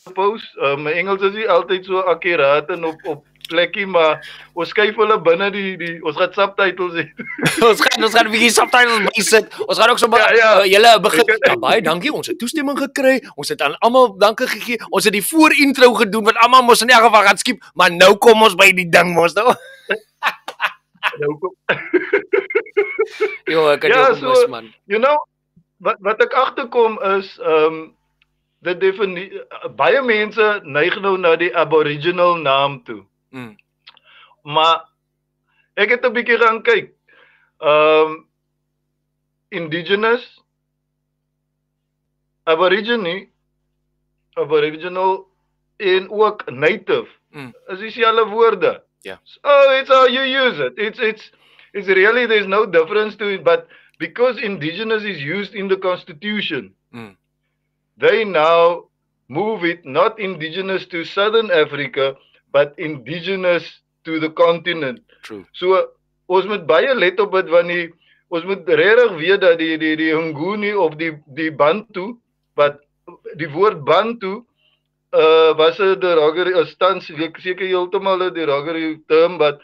post. My Engels is nie altyd so akkuraat en op plekkie, maar ons skuif hulle binne ons gaan subtitles hê. ons gaan 'n bietjie subtitles bysit. Ons gaan ook sommer julle begin. Ja, baie dankie. Ons het toestemming gekry. Ons het aan almal dankie gegee. Ons het die voor-intro gedoen wat almal mos in elk geval gaan skiep, maar nou kom ons by die ding mos nou. Jo, ek het jou gemis man. You know, wat ek agterkom is baie mense neig nou na die aboriginal naam toe. Maar ek het 'n bietjie gaan kyk. Indigenous, aboriginal en ook native is dieselfde woorde. Yeah. So it's how you use it. It's really, there's no difference to it, but because indigenous is used in the constitution, they now move it not indigenous to Southern Africa, but indigenous to the continent. True. So ons moet baie let op dit wanneer ons moet regtig weet dat die Nguni of die Bantu, wat die woord Bantu was 'n derogatory stans, ek seker heeltemal 'n derogatory term, but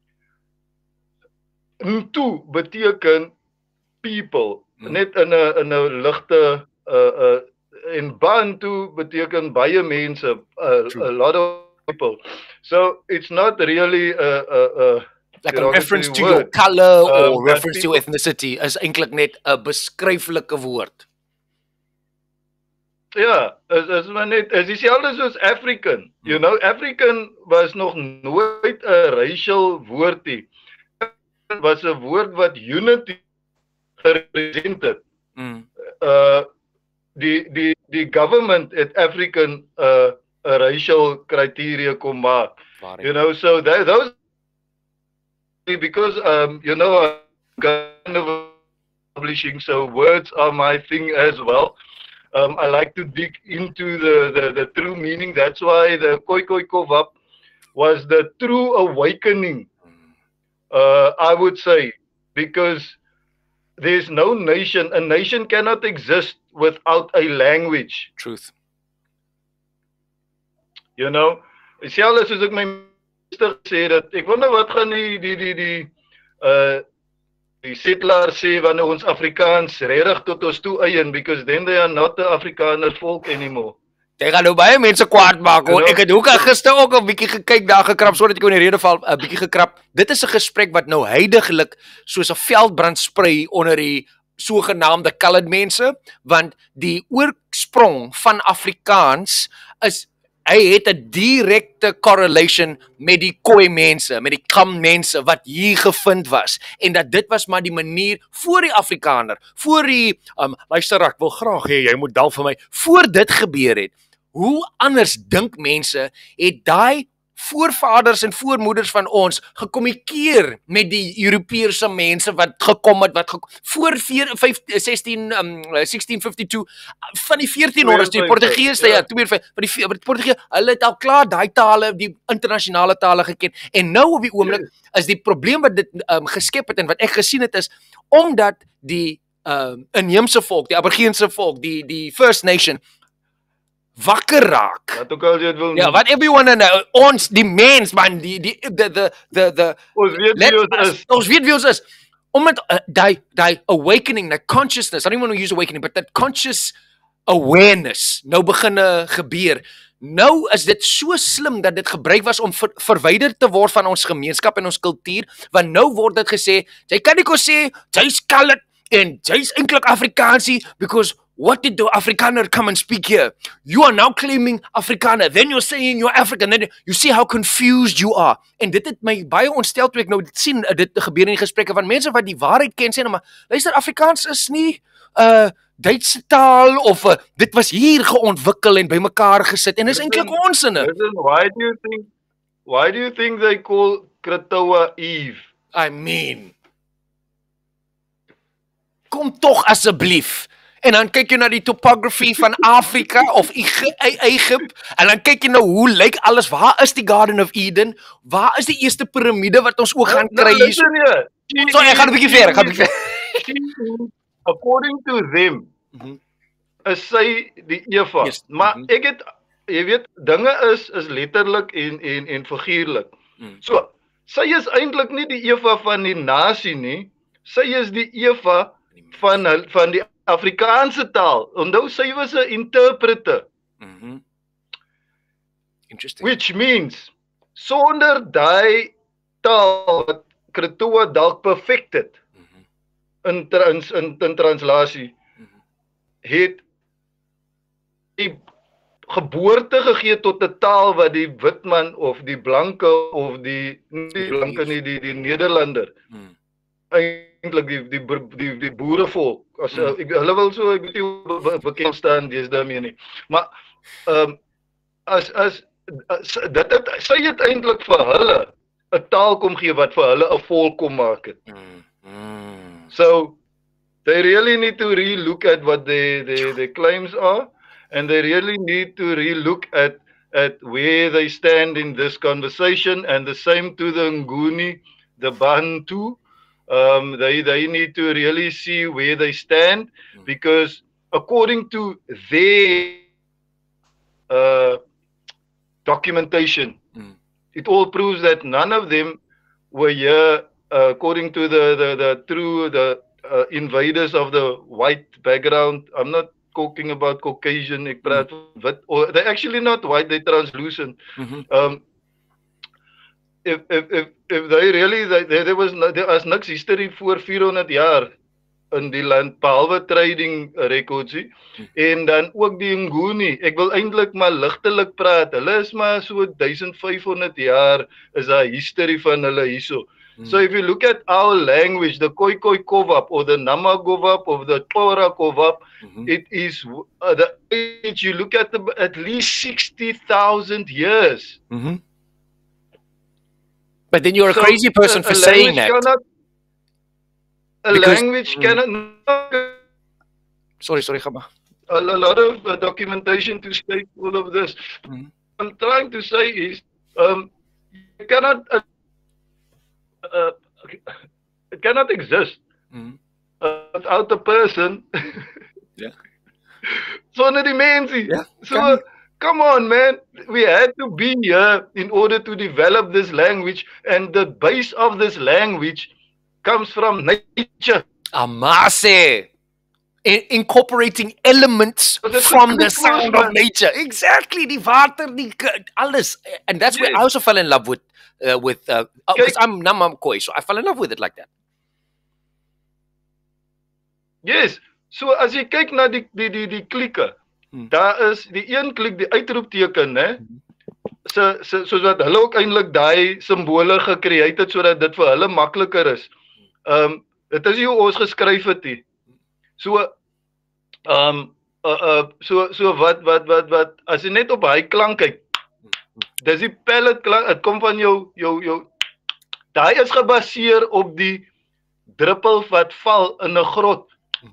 Mtu beteken people, net in 'n ligte en Bantu beteken baie mense, a lot of people. So it's not really like a reference to your color or reference to your ethnicity, is eintlik net 'n beskryflike woord. Ja, is maar net, is dieselfde soos African. You know, African was nog nooit 'n racial woord nie. Dit was 'n woord wat unity gerepresent het. Die government het African 'n racial criteria kom maak. You know, so those, because you know, I'm kind of publishing, so words are my thing as well. I like to dig into the true meaning. That's why the Khoekhoegowab was the true awakening, I would say, because there's no nation. A nation cannot exist without a language. Truth. You know, selfs soos ek my minister gesê dat ek wonder wat gaan die settlers sê wanneer ons Afrikaans regtig tot ons toe eien, because then they are not the Afrikaner folk anymore. Jy gaan nou baie mense kwaad maak hoor. Ek het ook gister ook 'n bietjie gekyk daar gekrap sodat ek in die rede val 'n bietjie gekrap. Dit is 'n gesprek wat nou heidaglik soos 'n veldbrand sprei onder die sogenaamde colored mense, want die oorsprong van Afrikaans is, hy het 'n direkte correlation met die Khoi mense, met die Kam mense wat hier gevind was, en dat dit was maar die manier voor die Afrikaner, voor die luister, ek wil graag hê jy moet dal vir my, voor dit gebeur het. Hoe anders dink mense het daai voorvaders en voormoeders van ons gekommunikeer met die Europese mense wat gekom het, voor 1652 van die 1400s, die Portugese, ja, van die Portugese, hulle het al klaar daai tale, die internasionale tale geken, en nou op die oomblik is die probleem wat dit geskep het en wat ek gesien het is, omdat die inheemse volk, die Aborigeense volk, die First Nation, wakker raak. Wat ook al jy wil. Ja, wat everyone know, ons die mens man, ons weet wie ons is. Omdat die awakening, die consciousness, I don't want to use awakening, but that conscious awareness nou begin gebeur. Nou is dit so slim dat dit gebruik was om verwyder te word van ons gemeenskap en ons kultuur, want nou word dit gesê, jy kan nie kon sê jy's colored en jy's eintlik Afrikaansie, because what did the Afrikaner come and speak here? You are now claiming Afrikaner, then you're saying you're African, then you see how confused you are. En dit het my baie ontstel toe ek nou dit sien, dit gebeur in die gesprekke van mense wat die waarheid ken, sê nou maar, luister, Afrikaans is nie Duitse taal, of dit was hier geontwikkel en bymekaar gesit, en is eintlik onsinne. Why do you think they call Krotoa Eve? I mean, kom toch asseblief. En dan kyk jy na die topography van Afrika of Egypte, en dan kyk jy nou hoe lyk alles, waar is die Garden of Eden, waar is die eerste piramide wat ons ook gaan kry hier? So, ek gaan 'n bietjie ver, According to them, is sy die Eva, maar ek het jy weet, dinge is letterlik en figuurlik. So, sy is eintlik nie die Eva van die nasie nie. Sy is die Eva van die Afrikaanse taal. Onthou, sy was 'n interpreter. Interesting. Which means, sonder daai taal wat Krotoa dalk perfect het, in translasie, het die geboorte gegee tot 'n taal wat die witman of die blanke of die Nederlander eintlik die boerevolk as hulle wil so ek weet nie bekend staan deesdae mee nie. Maar sy het eintlik vir hulle 'n taal kom gee wat vir hulle 'n volk kom maak het. So they really need to re-look at what their claims are, and they really need to re-look at where they stand in this conversation, and the same to the Nguni, the Bantu. They need to really see where they stand, because according to their documentation, it all proves that none of them were here according to the true invaders of the white background. I'm not talking about Caucasian, ek praat wit, or they're actually not white, they're translucent. If they really, there was niks history voor 400 jaar in die land, behalwe trading records, en dan ook die Nguni. Ek wil eintlik maar ligtelik praat, hulle is maar so 1500 jaar, is daar history van hulle hierso. So if you look at our language, the Khoekhoegowab or the Namagowab or the Khoekhoegowab, it is the age, you look at at least 60,000 years. But then you're a crazy person for saying that. Language cannot. Sorry, Gama. A lot of documentation to state all of this. I'm trying to say is, you cannot. It cannot exist without a person. Sonder die mensie. So, come on, man. We had to be here in order to develop this language, and the base of this language comes from nature. Amase. Incorporating elements from the sound of nature. Exactly, die water, die alles. And that's where I also fell in love with because I'm Khoi, so I fell in love with it like that. Yes. So as jy kyk na die klieke, daar is die een klik, die uitroepteken, né? Soos wat hulle ook eintlik daai simbole gecreate het sodat dit vir hulle makliker is. Dit is hoe ons geskryf het hier. So wat as jy net op hy klank kyk, dis die pellet klank, dit kom van jou daai is gebaseer op die druppel wat val in 'n grot.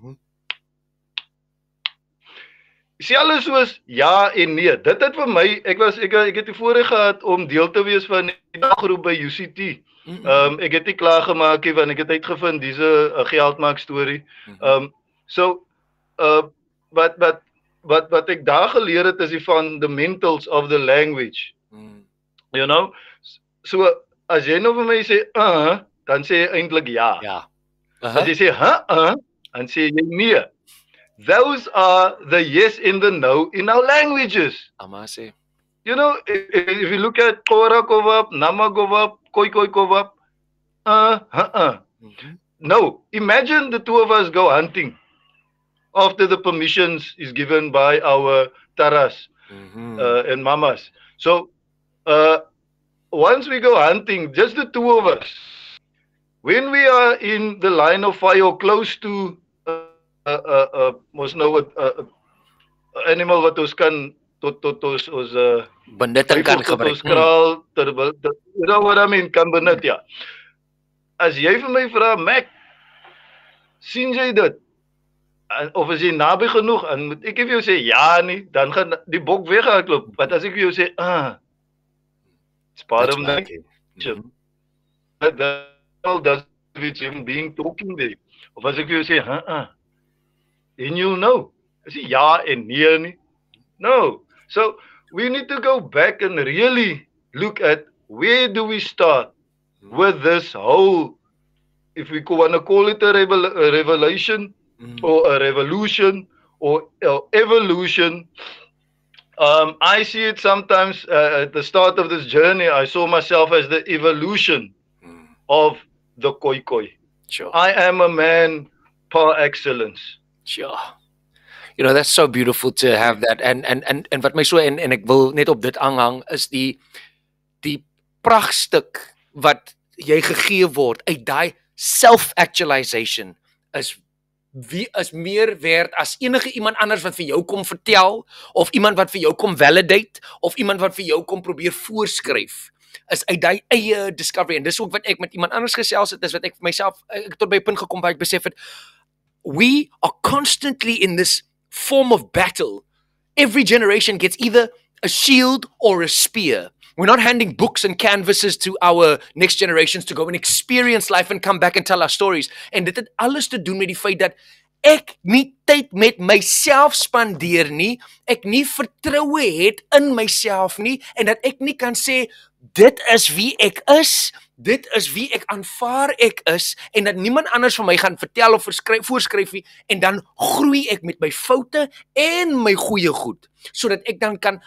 Sê alles soos ja en nee. Dit het vir my, ek het die voorreg gehad om deel te wees van die daggroep by UCT. Ek het nie klaar gemaak nie, want ek het uitgevind dis 'n geldmaak storie. So wat ek daar geleer het is die fundamentals of the language. You know? So as jy nou vir my sê dan sê jy eintlik ja. As jy sê dan sê jy nee. Those are the yes and the no in our languages. Amase. You know, if you look at Khoekhoegowab, Namagowab, Khoekhoegowab, no. Imagine the two of us go hunting after the permissions is given by our taras and mamas. So, once we go hunting, just the two of us, when we are in the line of fire close to mos nou 'n animal wat ons kan tot ons benutting kan gebruik. Kraal, you know what I mean, kan benut, ja. As jy vir my vra, Mac, sien jy dit? Of is jy naby genoeg? En moet ek vir jou sê ja nie, dan gaan die bok weghardloop. Want as ek vir jou sê, it's part of nature. That's with him being talking there. Of as ek vir jou sê, and you'll know. Is it ja en nee nie? No. So we need to go back and really look at where do we start with this whole, if we want to call it a revelation or a revolution or evolution. I see it sometimes at the start of this journey. I saw myself as the evolution of the Khoi. Sure. I am a man par excellence. Sure. You know, that's so beautiful to have that. En wat my so en ek wil net op dit aanhang is die pragtstuk wat jy gegee word uit daai self-actualization is wie is meer werd as enige iemand anders wat vir jou kom vertel of iemand wat vir jou kom validate of iemand wat vir jou kom probeer voorskryf is uit daai eie discovery. En dis ook wat ek met iemand anders gesels het, is wat ek vir myself ek tot by 'n punt gekom waar ek besef het we are constantly in this form of battle. Every generation gets either a shield or a spear. We're not handing books and canvases to our next generations to go and experience life and come back and tell our stories. En dit het alles te doen met die feit dat ek nie tyd met myself spandeer nie, ek nie vertroue het in myself nie en dat ek nie kan sê dit is wie ek is, dit is wie ek aanvaar ek is en dat niemand anders van my gaan vertel of voorskryf nie en dan groei ek met my foute en my goeie goed sodat ek dan kan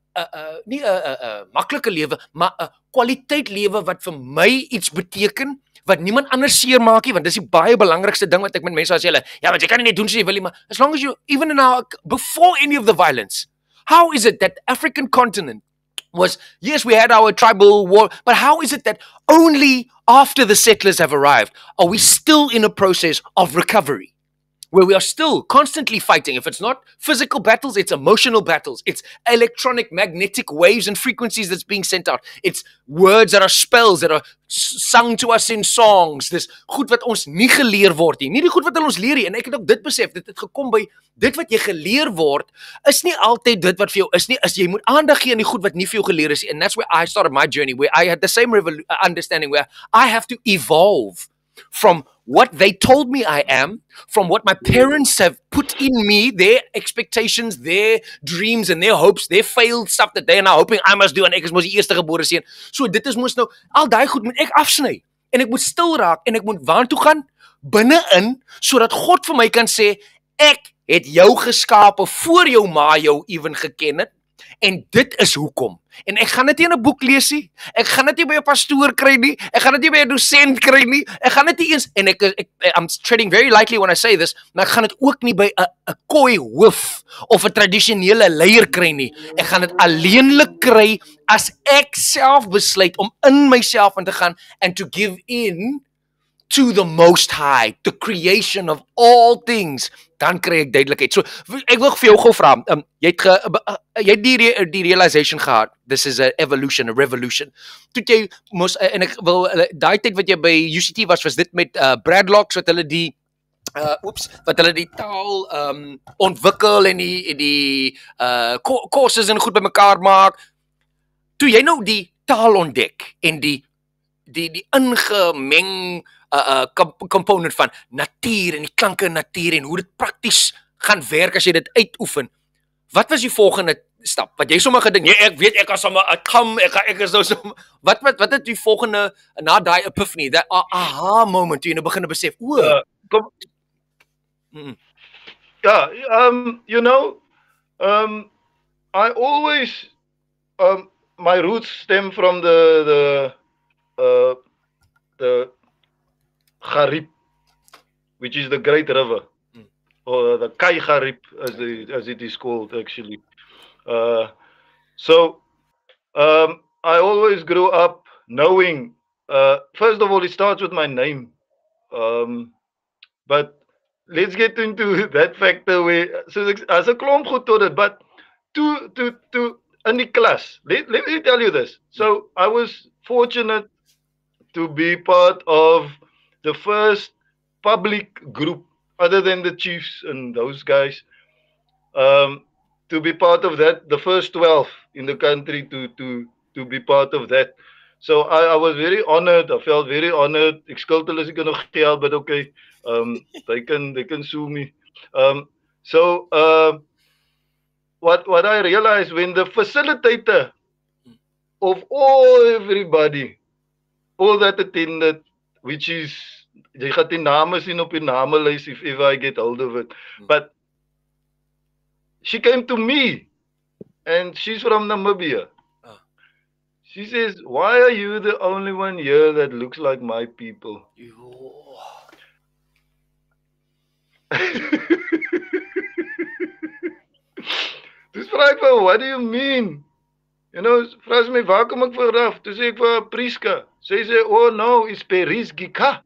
nie 'n maklike lewe maar 'n kwaliteit lewe wat vir my iets beteken wat niemand anders seermaak nie want dis die baie belangrikste ding wat ek met mense as hulle ja want jy kan nie net doen soos jy wil nie maar as long as you even in our before any of the violence how is it that African continent was, yes, we had our tribal war, but how is it that only after the settlers have arrived are we still in a process of recovery, where we are still constantly fighting? If it's not physical battles, it's emotional battles. It's electronic magnetic waves and frequencies that's being sent out. It's words that are spells that are sung to us in songs. Dis goed wat ons nie geleer word nie. Nie die goed wat ons leer nie. En ek het ook dit besef, dit het gekom by dit wat jy geleer word is nie altyd dit wat vir jou is nie. As jy moet aandag gee aan die goed wat nie vir jou geleer is nie. And that's where I started my journey, where I had the same understanding where I have to evolve from what they told me I am, from what my parents have put in me, their expectations, their dreams and their hopes, their failed stuff that they are now hoping I must do, en ek is mos die eerste gebore seun. So dit is mos nou, al daai goed moet ek afsny, en ek moet stil raak, en ek moet waartoe gaan? Binne-in, sodat God vir my kan sê, ek het jou geskape voor jou ma jou ewen geken het, en dit is hoekom. En ek gaan dit nie in 'n boek lees nie. Ek gaan dit nie by 'n pastoor kry nie. Ek gaan dit nie by 'n dosent kry nie. Ek gaan dit nie eens en I'm treading very lightly when I say this, maar ek gaan dit ook nie by 'n Khoi hoof of 'n tradisionele leier kry nie. Ek gaan dit alleenlik kry as ek self besluit om in myself in te gaan and to give in to the Most High, the creation of all things, dan kry ek duidelikheid. So, ek wil vir jou gou vra, jy het die realization gehad, this is a evolution, a revolution. Toe jy mos, en ek wil, daai tyd wat jy by UCT was dit met Bradlocks, wat hulle die taal ontwikkel en die courses en goed bymekaar maak. Toe jy nou die taal ontdek en die ingemeng component van natuur en die klanke in natuur en hoe dit prakties gaan werk as jy dit uitoefen. Wat was die volgende stap? Wat jy sommer gedink, nee, ek weet ek kan sommer ek is nou sommer wat het die volgende na daai epiphany, that aha moment toe jy nou begin besef, you know, I always my roots stem from the Garib, which is the Great River, or the Khoekhoegowab as it is called actually. So I always grew up knowing, first of all, it starts with my name. But let's get into that factor where, so as a klomp goed tot dit, but to in die klas, let me tell you this. So I was fortunate to be part of the first public group, other than the chiefs and those guys, to be part of that, the first 12 in the country to be part of that. So I was very honored. I felt very honored. Ek skuld hulle seker nog geld, but okay, they can sue me. what I realized when the facilitator of everybody, all that attended, which is jy gaan die name sien op die namelys if ever I get hold of it. But she came to me and she's from Namibia. She says, "Why are you the only one here that looks like my people?" Dis vra ek vir, "What do you mean?" Vra sy my, "Waar kom ek vanaf?" Toe sê ek vir Priska. Sy sê, "Oh no, it's Perisgika."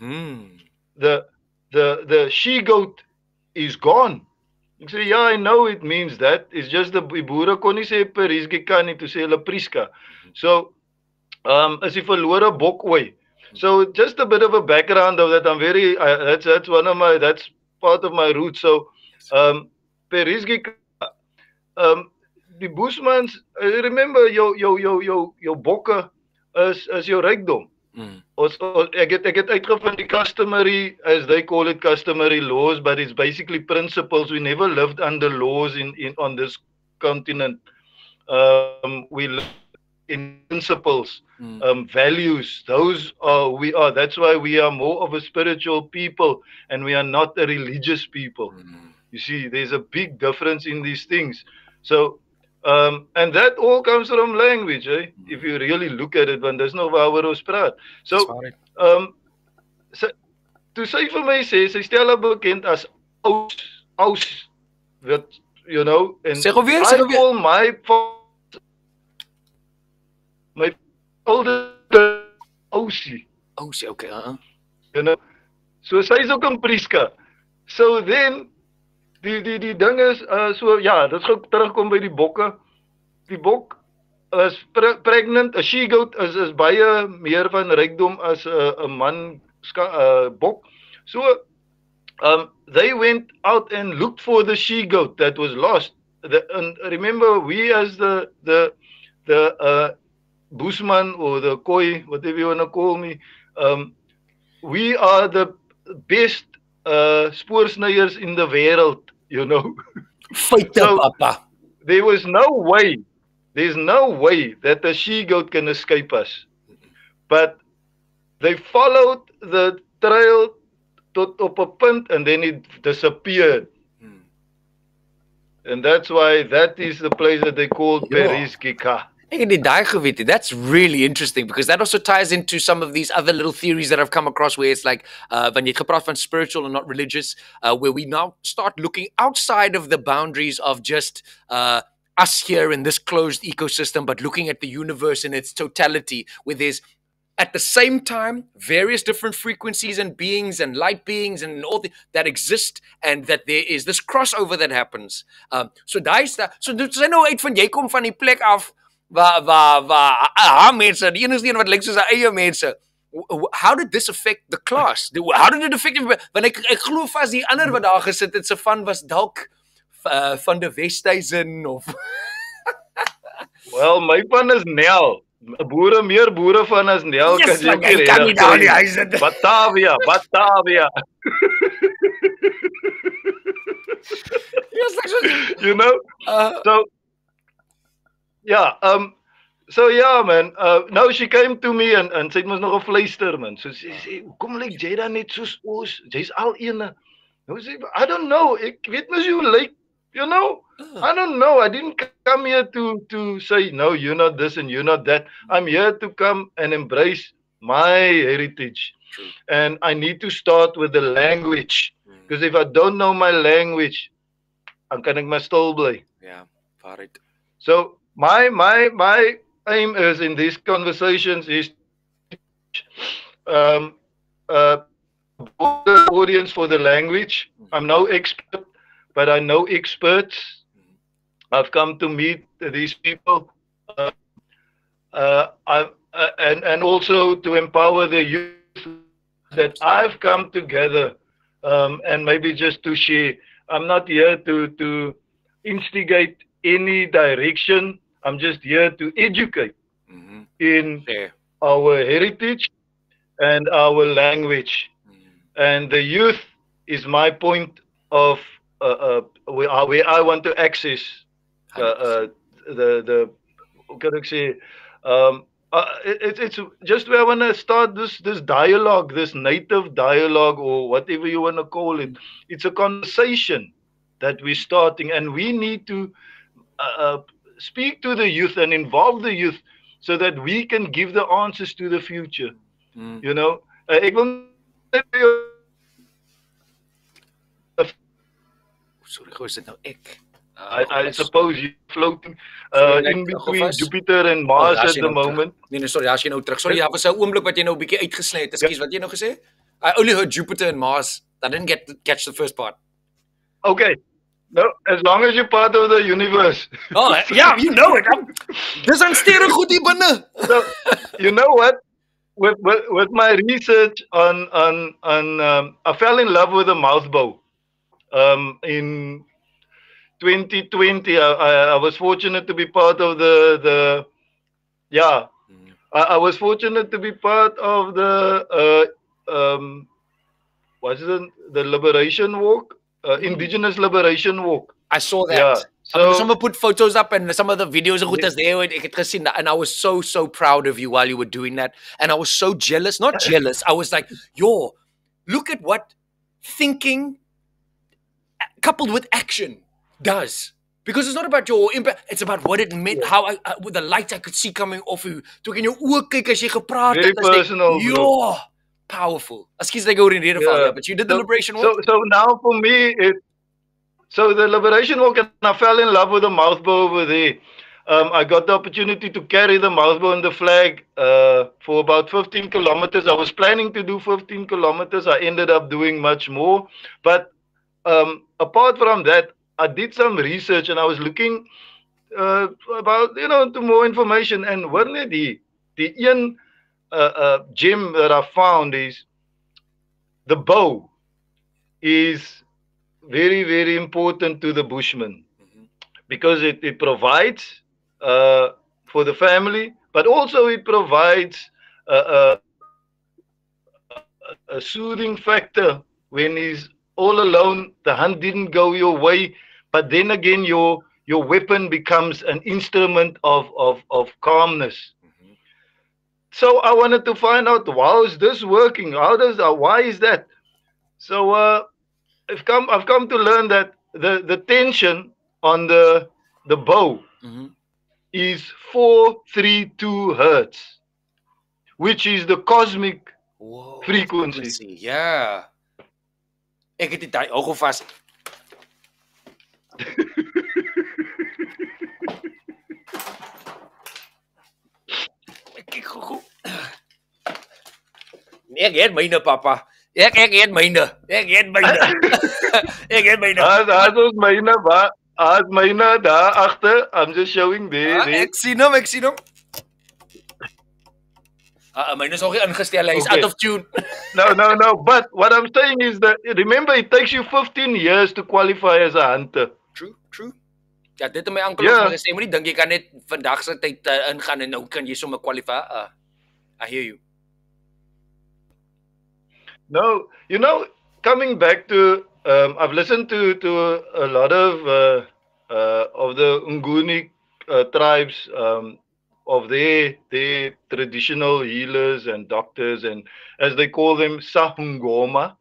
The she-goat is gone. Ek sê, "Yeah, I know it means that. It's just the boere kon nie sê Perisgika nie, toe sê hulle Priska." So, is die verlore bokooi. So, just a bit of a background of that. I'm very, that's one of my, that's part of my roots. So, Perisgika, die Boesmans, remember, jou bokke is jou rykdom. Ek het uitgevind die customary, as they call it, customary laws, but it's basically principles. We never lived under laws on this continent. We live in principles, values. Those are we are. That's why we are more of a spiritual people, and we are not a religious people. You see, there's a big difference in these things. So, and that all comes from language, eh? If you really look at it, want dis nog waaroor ons praat. So, toe sy vir my sê, sy stel haar bekend as aus, wat, and I call my older Ousie. Ousie, okay, So sy is ook 'n Priska. So then, die ding is, so ja, dit gaan terugkom by die bokke. Die bok is pregnant, 'n she-goat is baie meer van rykdom as 'n man bok. So, they went out and looked for the she-goat that was lost. And remember, we as the Boesman or the Khoi, whatever you want to call me, we are the best spoorsnijers in the wêreld, So, papa. There's no way that the she-goat can escape us. But they followed the trail tot op 'n punt and then it disappeared. And that's why that is the place that they call Perisgika. That's really interesting because that also ties into some of these other little theories that I've come across where it's like when you gepraat van spiritual and not religious, where we now start looking outside of the boundaries of just us here in this closed ecosystem, but looking at the universe in its totality, where there's at the same time various different frequencies and beings and light beings and all that exist, and that there is this crossover that happens. So dis nou uit van jy kom van die plek af waar mense, die enigste een wat lyk soos eie mense. How did this affect the class? How did it affect everybody? Want ek glo vas die ander wat daar gesit het se van was dalk van die Westhuizen of Well, my van is Nel. Meer boere van as Nel. Yes, like, ek kan nie daar die huis in. Batavia. Yes, So, yeah, so yeah, man. Now she came to me and sy het mos nog 'n fluister, man. So sy sê, "Hoekom lyk jy dan net soos ons? Jy's al eene." Nou sê I don't know. Ek weet mos hoe lyk, I don't know. I didn't come here to say, no, you're not this and you're not that. I'm here to come and embrace my heritage. And I need to start with the language. Because if I don't know my language, dan kan ek maar stil bly. Yeah, right. So my aim is in these conversations is the audience for the language. I'm no expert, but I know experts. I've come to meet these people, and also to empower the youth that I've come together, and maybe just to share. I'm not here to instigate any direction. I'm just here to educate in our heritage and our language. And the youth is my point of where I want to access uh, the hoe kan ek sê, it's just where I want to start this dialogue, this native dialogue, or whatever you want to call it. It's a conversation that we're starting, and we need to uh, speak to the youth and involve the youth so that we can give the answers to the future. You know, ek wil net vir jou Sorry, gou is dit nou ek. I suppose you're floating in between Jupiter and Mars at the moment. Nee, sorry, as jy nou terug. Sorry, daar was 'n oomblik wat jy nou 'n bietjie uitgesny het. Ekskuus, wat jy nou gesê? I only heard Jupiter and Mars. I didn't catch the first part. Okay. No, as long as you're part of the universe. Oh, yeah, you know it. Dis aan sterre goed hier binne. So, you know what? With my research on I fell in love with a mouth bow. In 2020, I was fortunate to be part of I was fortunate to be part of the what's it, the liberation walk, Indigenous liberation walk. I saw that. Yeah. So someone put photos up and some of the videos and goedes there en ek het gesien dat, and I was so proud of you while you were doing that, and I was so jealous, not jealous. I was like, yo, look at what thinking coupled with action does. Because it's not about your impact, it's about what it meant, how with the light I could see coming off you. Toe ek in jou oë kyk as jy gepraat het, very personal. Yo, powerful. Excuse ek oor in rede val, but you did the liberation walk. So now for me, so the liberation walk, and I fell in love with the mouth bow over there. I got the opportunity to carry the mouth bow and the flag for about 15 kilometers. I was planning to do 15 kilometers. I ended up doing much more. But apart from that, I did some research and I was looking about, to more information. And one of the een gem that I found is the bow is very, very important to the Bushman because it provides for the family, but also it provides a soothing factor when he's all alone. The hunt didn't go your way, but then again your weapon becomes an instrument of calmness. So I wanted to find out, how is this working? Why is that? So I've come to learn that the tension on the bow is 432 hertz, which is the cosmic frequency. Yeah. Ek het dit hou gou vas. Kyk gou. Nee, ek het myne, papa. Ek het myne. Ek het myne. Ek het myne. As myne daar agter. I'm just showing there. Ek sien hom. Myne is nog nie ingestel. Hy's out of tune. No. But what I'm saying is that, remember, it takes you 15 years to qualify as a hunter. True. Ja, dit het my oom gesê, moenie dink jy kan net vandag se tyd ingaan en nou kan jy sommer qualify. I hear you. No, coming back to, I've listened to a lot of the Nguni tribes, of their traditional healers and doctors, and as they call them, Sahungoma.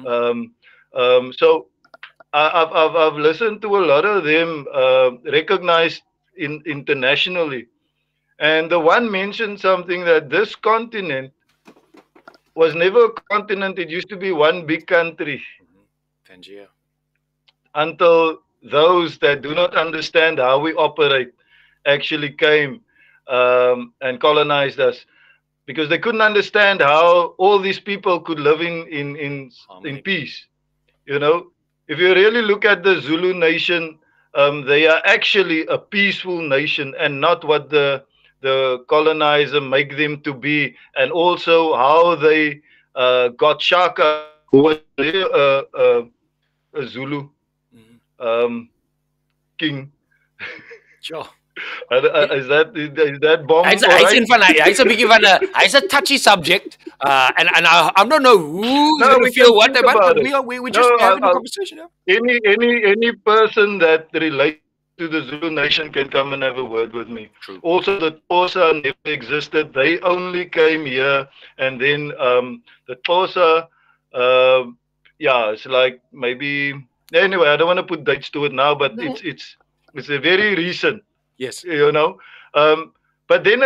So I've listened to a lot of them recognized internationally, and the one mentioned something that this continent was never a continent. It used to be one big country. Tangier. Until those that do not understand how we operate actually came and colonized us, because they couldn't understand how all these people could live in peace. If you really look at the Zulu nation, they are actually a peaceful nation, and not what the colonizer make them to be, and also how they got Shaka, who was a Zulu king. Sure. Is that bomb? Hy's 'n bietjie van 'n hy's a touchy subject, and I don't know who's gonna feel what about, but we just having a conversation. Any person that relates to the Zulu nation can come and have a word with me. True. Also, the Xhosa never existed. They only came here, and then the Xhosa, yeah, it's like maybe anyway. I don't want to put dates to it now, but No. it's a very recent, Yes. you know. But then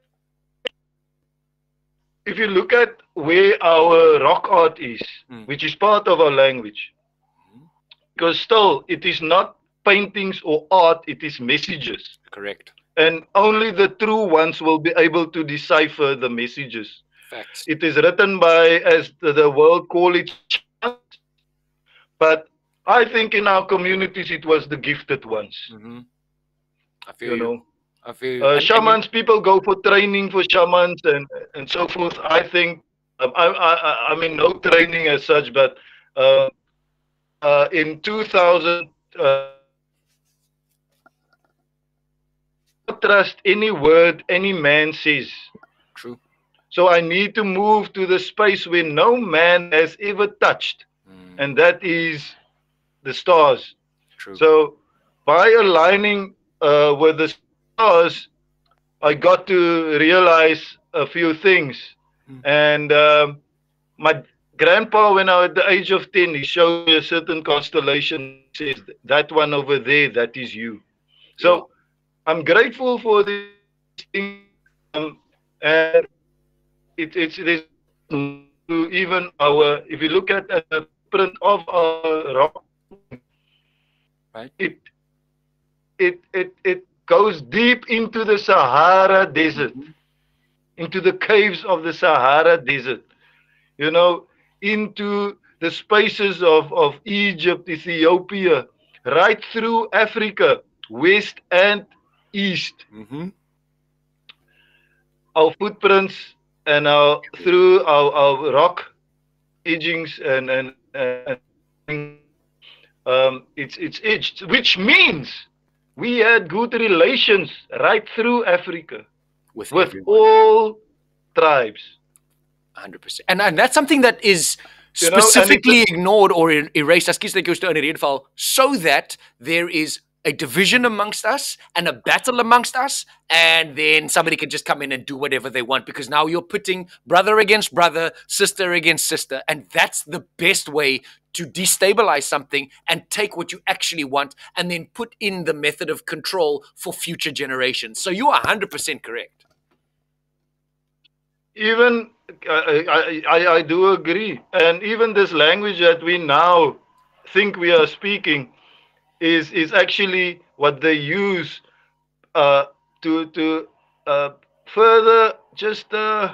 if you look at where our rock art is, which is part of our language, because still it is not paintings or art, it is messages. Correct. And only the true ones will be able to decipher the messages. Facts. It is written by, as the world call it, shamans. But I think in our communities it was the gifted ones. I feel you. I feel you. Shamans, people go for training for shamans and so forth. I think, I mean, no training as such, but in 2000, not trust any word any man says. True. So I need to move to the space where no man has ever touched, and that is the stars. True. So by aligning with the stars, I got to realize a few things. And my grandpa, when I was at the age of 10, he showed me a certain constellation. He says, that one over there, that is you. So I'm grateful for these things. And it's even our, if you look at the footprint of our rock, right? It goes deep into the Sahara Desert, into the caves of the Sahara Desert, you know, into the spaces of Egypt, Ethiopia, right through Africa, west and east. Our footprints and through our rock edgings and it's edged, which means we had good relations right through Africa with all tribes. 100%. And that's something that is specifically ignored or erased, as kies net jou in die redeval, so that there is a division amongst us and a battle amongst us, and then somebody can just come in and do whatever they want, because now you're putting brother against brother, sister against sister, and that's the best way to destabilize something and take what you actually want and then put in the method of control for future generations. So you are 100% correct. Even I do agree, and even this language that we now think we are speaking is actually what they use to further just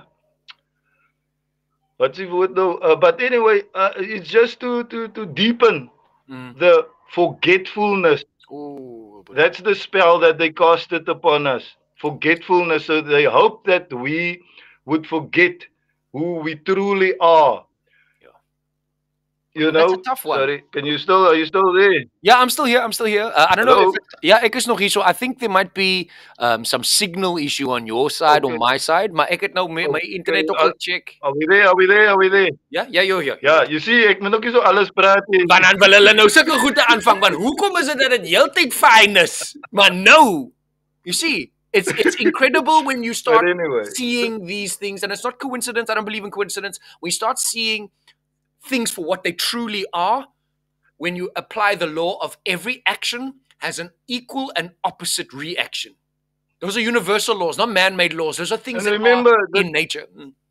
what's the word though? But anyway, it's just to deepen the forgetfulness. Ooh, that's the spell that they casted upon us. Forgetfulness. So they hope that we would forget who we truly are. You know, that's a tough one. Sorry, are you still there? Yeah, I'm still here. I don't know if ek is nog hier, so I think there might be some signal issue on your side or my side, maar ek het nou my internet ook gecheck. Are we there? Ja, you're here. Ja, you see, ek moet ook nie so alles praat nie. Want dan wil hulle nou sulke goede aanvang, want hoekom is dit dat dit heeltyd fyn is? Maar no. You see, it's incredible when you start seeing these things, and it's not coincidence. I don't believe in coincidence. When you start seeing things for what they truly are, when you apply the law of every action has an equal and opposite reaction. Those are universal laws, not man-made laws. Those are things that are in nature.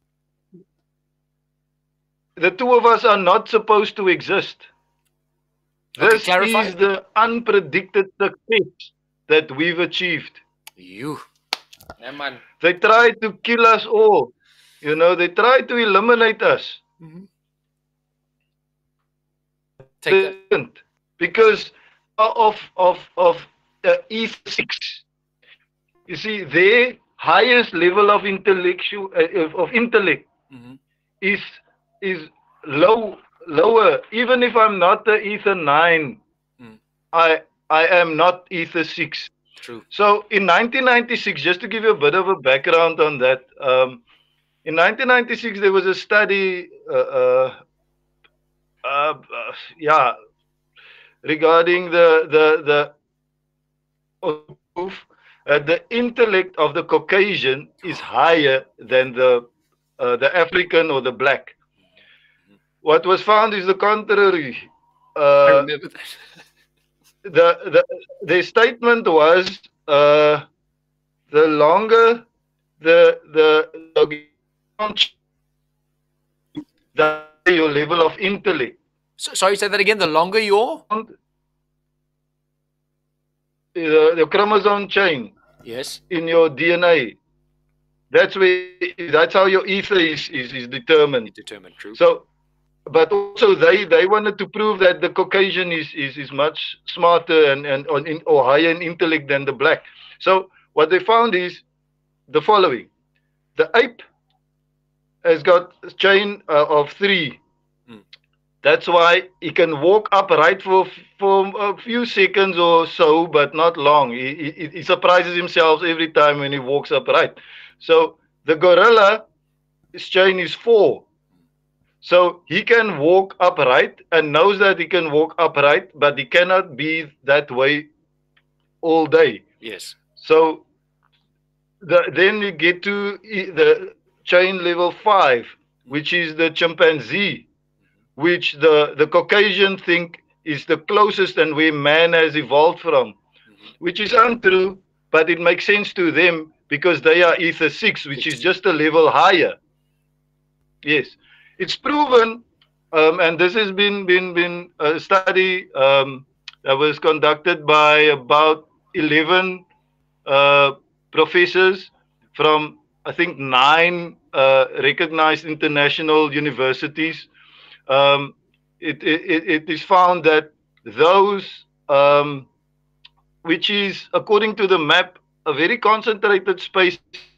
The two of us are not supposed to exist. This is the unpredicted success that we've achieved. Yeah, man. They tried to kill us all. You know, they tried to eliminate us. Because of Ether 6. You see, their highest level of intellect is lower. Even if I'm not the Ether 9, I am not Ether 6. True. So in 1996, just to give you a bit of a background on that, in 1996 there was a study regarding the prove that the intellect of the Caucasian is higher than the African or the black. What was found is the contrary. I Uh, remember that. their statement was the longer the the higher your level of intellect. So, sorry, say that again. The longer your The chromosome chain yes, in your DNA. That's how your ether is determined. determined. True. So, but also they wanted to prove that the Caucasian is much smarter or higher in intellect than the black. So what they found is the following: the ape has got a chain of 3. Mm. That's why he can walk upright for a few seconds or so, but not long. He surprises himself every time when he walks upright. So the gorilla, his chain is 4. So he can walk upright and knows that he can walk upright, but he cannot be that way all day. Yes. So then you get to the chain level 5, which is the chimpanzee, which the Caucasian think is the closest and where man has evolved from, which is untrue, but it makes sense to them because they are ether 6, which is just a level higher. Yes, it's proven, and this has been a study that was conducted by about 11 uh, professors from I think 9 recognized international universities. Um, it is found that those which is according to the map a very concentrated space,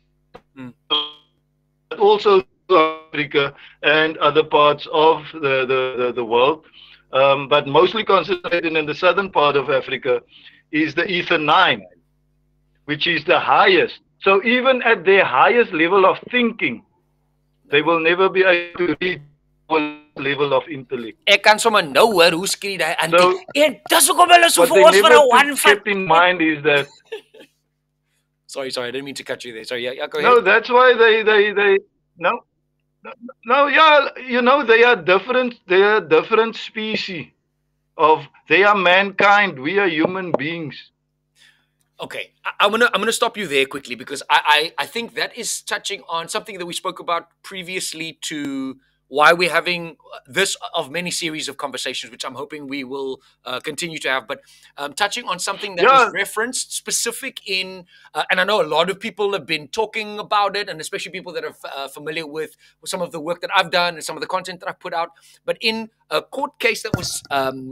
but also Africa and other parts of the world, but mostly concentrated in the southern part of Africa, is the ether 9, which is the highest. So even at their highest level of thinking, they will never be able to reach our level of intellect. Ek kan sommer nou hoor hoe skree daai antie. So, En dis hoekom hulle so what vir they ons vir never 'n one kept in mind is that Sorry, I didn't mean to cut you there. Sorry, yeah, go ahead. no, that's why they no. No, yeah, they are different. They are different species they are mankind. We are human beings. Okay, I'm gonna stop you there quickly because I think that is touching on something that we spoke about previously to why we're having this of many series of conversations, which I'm hoping we will continue to have. But touching on something that was referenced specific in, and I know a lot of people have been talking about it, and especially people that are familiar with some of the work that I've done and some of the content that I've put out. But in a court case that was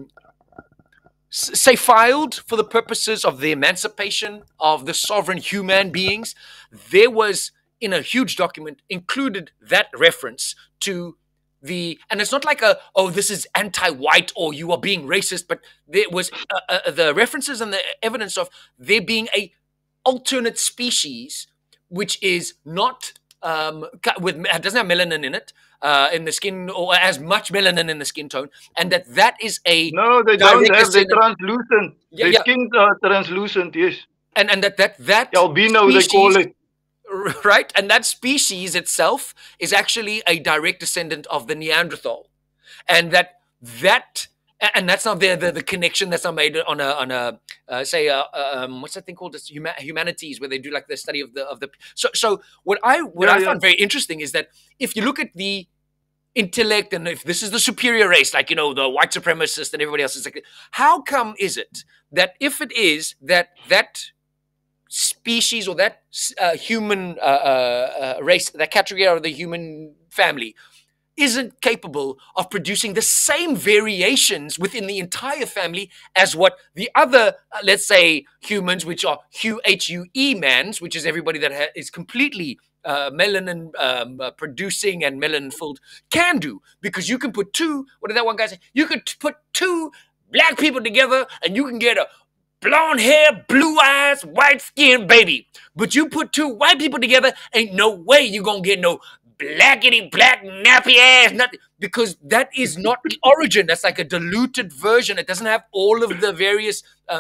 say filed for the purposes of the emancipation of the sovereign human beings, there was in a huge document included that reference to and it's not like this is anti-white or you are being racist, but there was the references and the evidence of there being a alternate species which is not it doesn't have melanin in it in the skin or as much melanin in the skin tone, and that is a no, they don't have. They're translucent. Their skins are translucent. Yes, and that albino species, they call it. Right, and that species itself is actually a direct descendant of the Neanderthal, and and that's not the connection that's not made on a what's that thing called? It's humanities, where they do like the study of the so what I found very interesting is that if you look at the intellect and if this is the superior race, like the white supremacist and everybody else is like, how come is it that if it is that species or that human race, that category of the human family, isn't capable of producing the same variations within the entire family as what the other, let's say, humans, which are HUE mans, which is everybody that is completely melanin producing and melanin filled, can do? Because you can put what did that one guy say? You could put 2 black people together and you can get a blonde hair, blue eyes, white skin baby. But you put 2 white people together, ain't no way you gonna get no blackity black nappy ass, nothing, because that is not the origin. That's like a diluted version. It doesn't have all of the various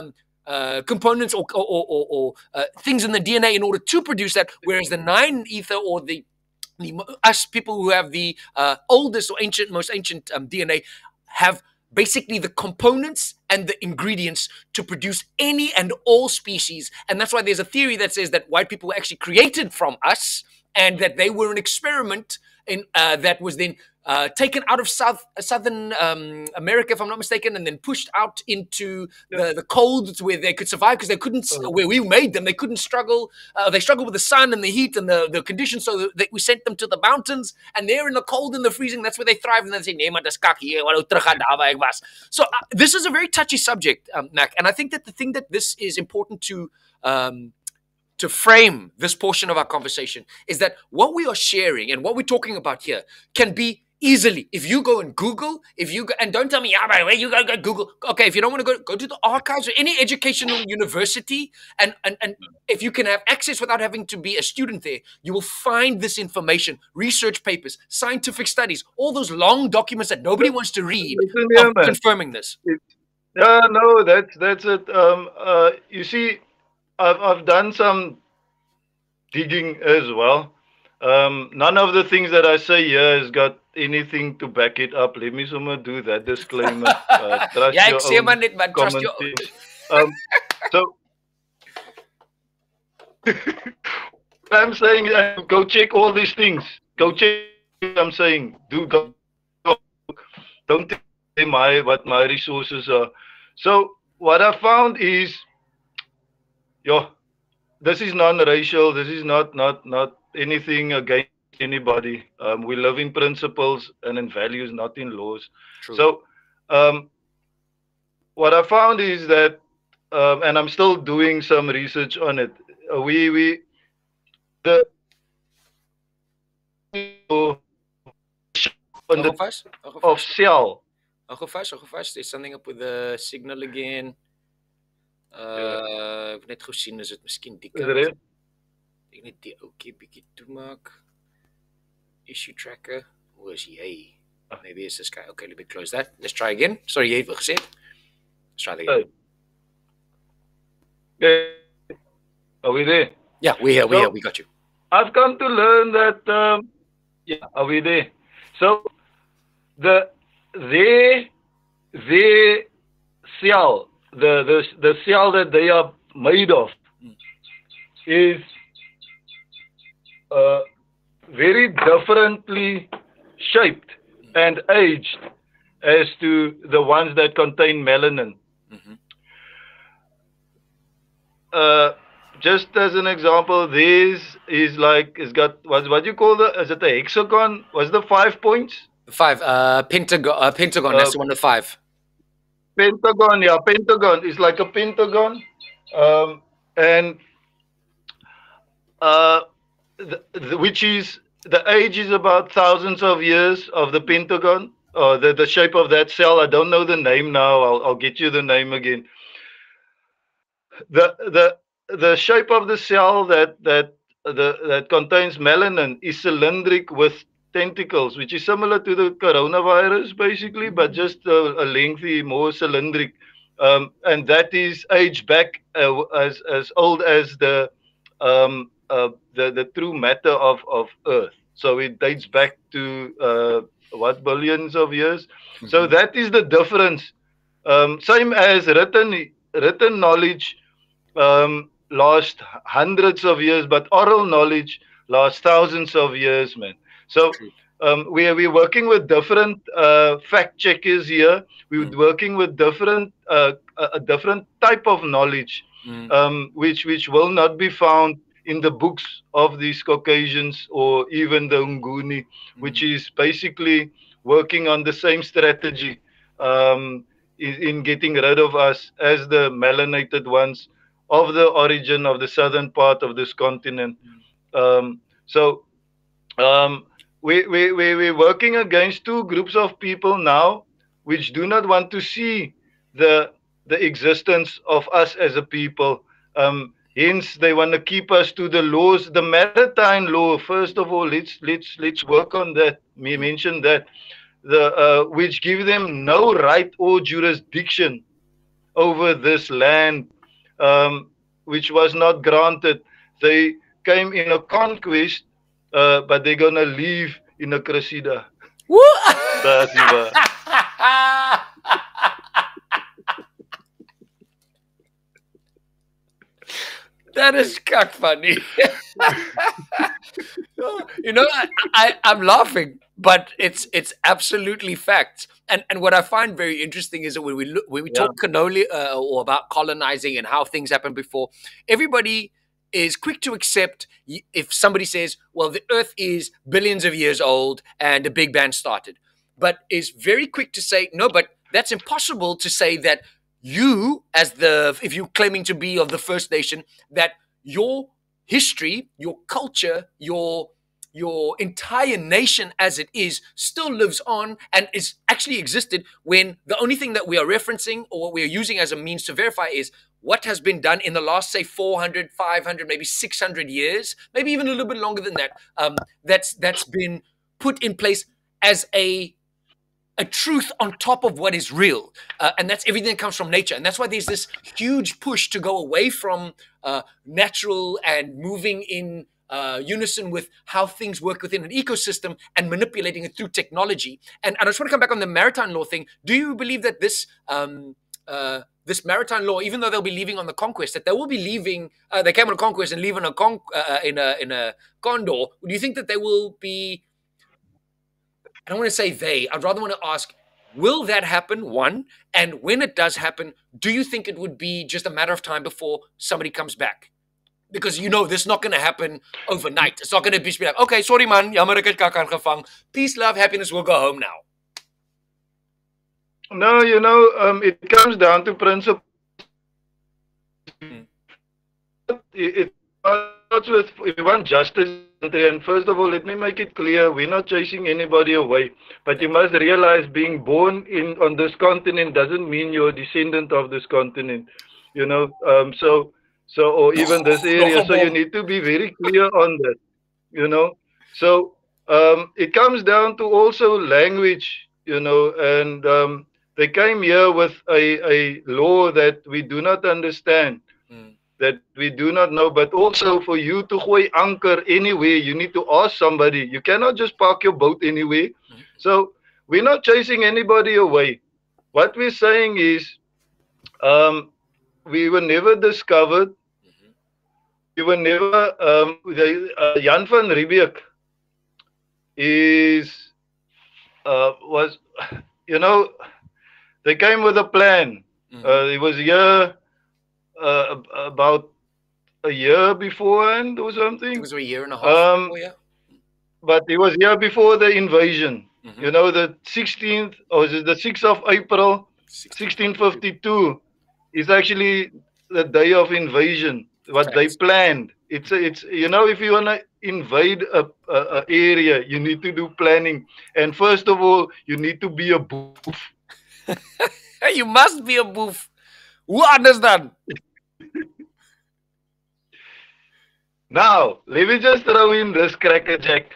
components or things in the DNA in order to produce that, whereas the 9-ether or us people who have the oldest or most ancient DNA have basically the components and the ingredients to produce any and all species. And that's why there's a theory that says that white people were actually created from us and that they were an experiment that was then taken out of Southern America, if I'm not mistaken, and then pushed out into the colds where they could survive because they couldn't, where we made them, they couldn't struggle. They struggled with the sun and the heat and the conditions, so that we sent them to the mountains, and they're in the cold and the freezing. That's where they thrive. And then they say, nee, maar dis kak hier, wat terug gaan daar waar ek was. So this is a very touchy subject, Mac, and I think that the thing that this is important to frame this portion of our conversation is that what we are sharing and what we're talking about here can be easily, if you go and Google, and don't tell me, yeah, where you go Google. Okay, if you don't want to go to the archives or any educational university, and if you can have access without having to be a student there, you will find this information, research papers, scientific studies, all those long documents that nobody wants to read, confirming this. Yeah, no, that's it. You see, I've done some digging as well. None of the things that I say here has got anything to back it up. Let me someone do that disclaimer. Trust your own common sense. So I'm saying, go check all these things. Go check. I'm saying, don't tell what my resources are. So what I found is, this is non-racial. This is not anything against anybody. We live in principles and in values, not in laws. True. So what I found is that, and I'm still doing some research on it. Of cell. There's something up with the signal again. Ek het net gesien is dit miskien die kant. Ek net die ouetjie bietjie toemaak. Issue tracker. Hoe is jy? Maybe it's this guy. Okay, let me close that. Let's try again. Sorry, jy het gesê. Let's try again. Are we there? Yeah, we're here. We got you. I've come to learn that, are we there? So, their cell, the cell that they are made of is very differently shaped and aged as to the ones that contain melanin. Just as an example, this is like, it's got, what do you call is it a hexagon? Was the 5 points? 5, pentagon, that's the one with 5. Pentagon, yeah, pentagon. It's like a pentagon. Which is, the age is about thousands of years of the pentagon, or the shape of that cell. I don't know the name now. I'll get you the name again. The shape of the cell that contains melanin is cylindric with tentacles, which is similar to the coronavirus, basically, but just a lengthy, more cylindric, and that is aged back as old as the true matter of Earth. So it dates back to billions of years. So that is the difference. Same as written knowledge lasts hundreds of years, but oral knowledge lasts thousands of years, man. So we're working with different fact checkers here. We're working with different a different type of knowledge, which will not be found in the books of these Caucasians or even the Nguni, which is basically working on the same strategy in getting rid of us as the melanated ones of the origin of the southern part of this continent. We're working against two groups of people now which do not want to see the existence of us as a people. Hence, they want to keep us to the laws, the maritime law. First of all, let's work on that. We mentioned that which give them no right or jurisdiction over this land. which was not granted. They came in a conquest, but they're gonna leave in a cressida. That's Iva. That is kak funny. You know, I'm laughing, but it's absolutely facts. And what I find very interesting is that when we talk cannoli or about colonizing and how things happened before, everybody is quick to accept if somebody says, well, the earth is billions of years old and the Big Bang started, but is very quick to say, no, but that's impossible to say that you, as if you're claiming to be of the First Nation, that your history, your culture, your entire nation as it is still lives on and is actually existed, when the only thing that we are referencing or what we are using as a means to verify is what has been done in the last, say, 400, 500, maybe 600 years, maybe even a little bit longer than that, that's been put in place as a truth on top of what is real. And that's everything that comes from nature. And that's why there's this huge push to go away from natural and moving in unison with how things work within an ecosystem and manipulating it through technology. And I just want to come back on the maritime law thing. Do you believe that this this maritime law, even though they'll be leaving on the conquest, that they will be leaving, they came on a conquest and leave on in a condor, do you think that they will be, I don't want to say they, I'd rather want to ask, will that happen, one? And when it does happen, do you think it would be just a matter of time before somebody comes back? Because you know this is not going to happen overnight. It's not going to be like, okay, sorry man, jammer ek het kak aangevang. Peace, love, happiness, we'll go home now. No, you know, it comes down to principle. It starts with, if you want justice, and first of all, let me make it clear, we're not chasing anybody away. But you must realize being born on this continent doesn't mean you're a descendant of this continent. You know, so or even this area. So you need to be very clear on that. You know, so it comes down to also language. You know, and they came here with a law that we do not understand. That we do not know, but also for you to gooi anchor anywhere, you need to ask somebody. You cannot just park your boat anywhere. So we're not chasing anybody away. What we're saying is we were never discovered. We were never, Jan van Riebeeck was, you know, they came with a plan. He was here about a year beforehand or something. It was a year and a half before, yeah. But he was here before the invasion. You know, the 16th, or is it the 6th of April, 1652, is actually the day of invasion. What they planned. It's you know, if you wanna invade a area, you need to do planning. And first of all, you need to be a boef. You must be a boef. Who understand? Now, let me just throw in this crackerjack.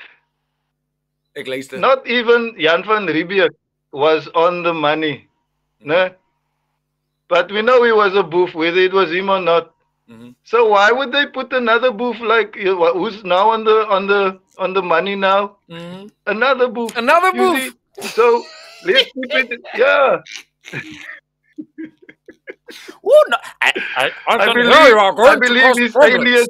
Not even Jan van Riebeeck was on the money. No? But we know he was a boef, whether it was him or not. So why would they put another boef like who's now on the money now? Another boef. Another boef. So let's keep it. Yeah. Oh, no. I believe his alias.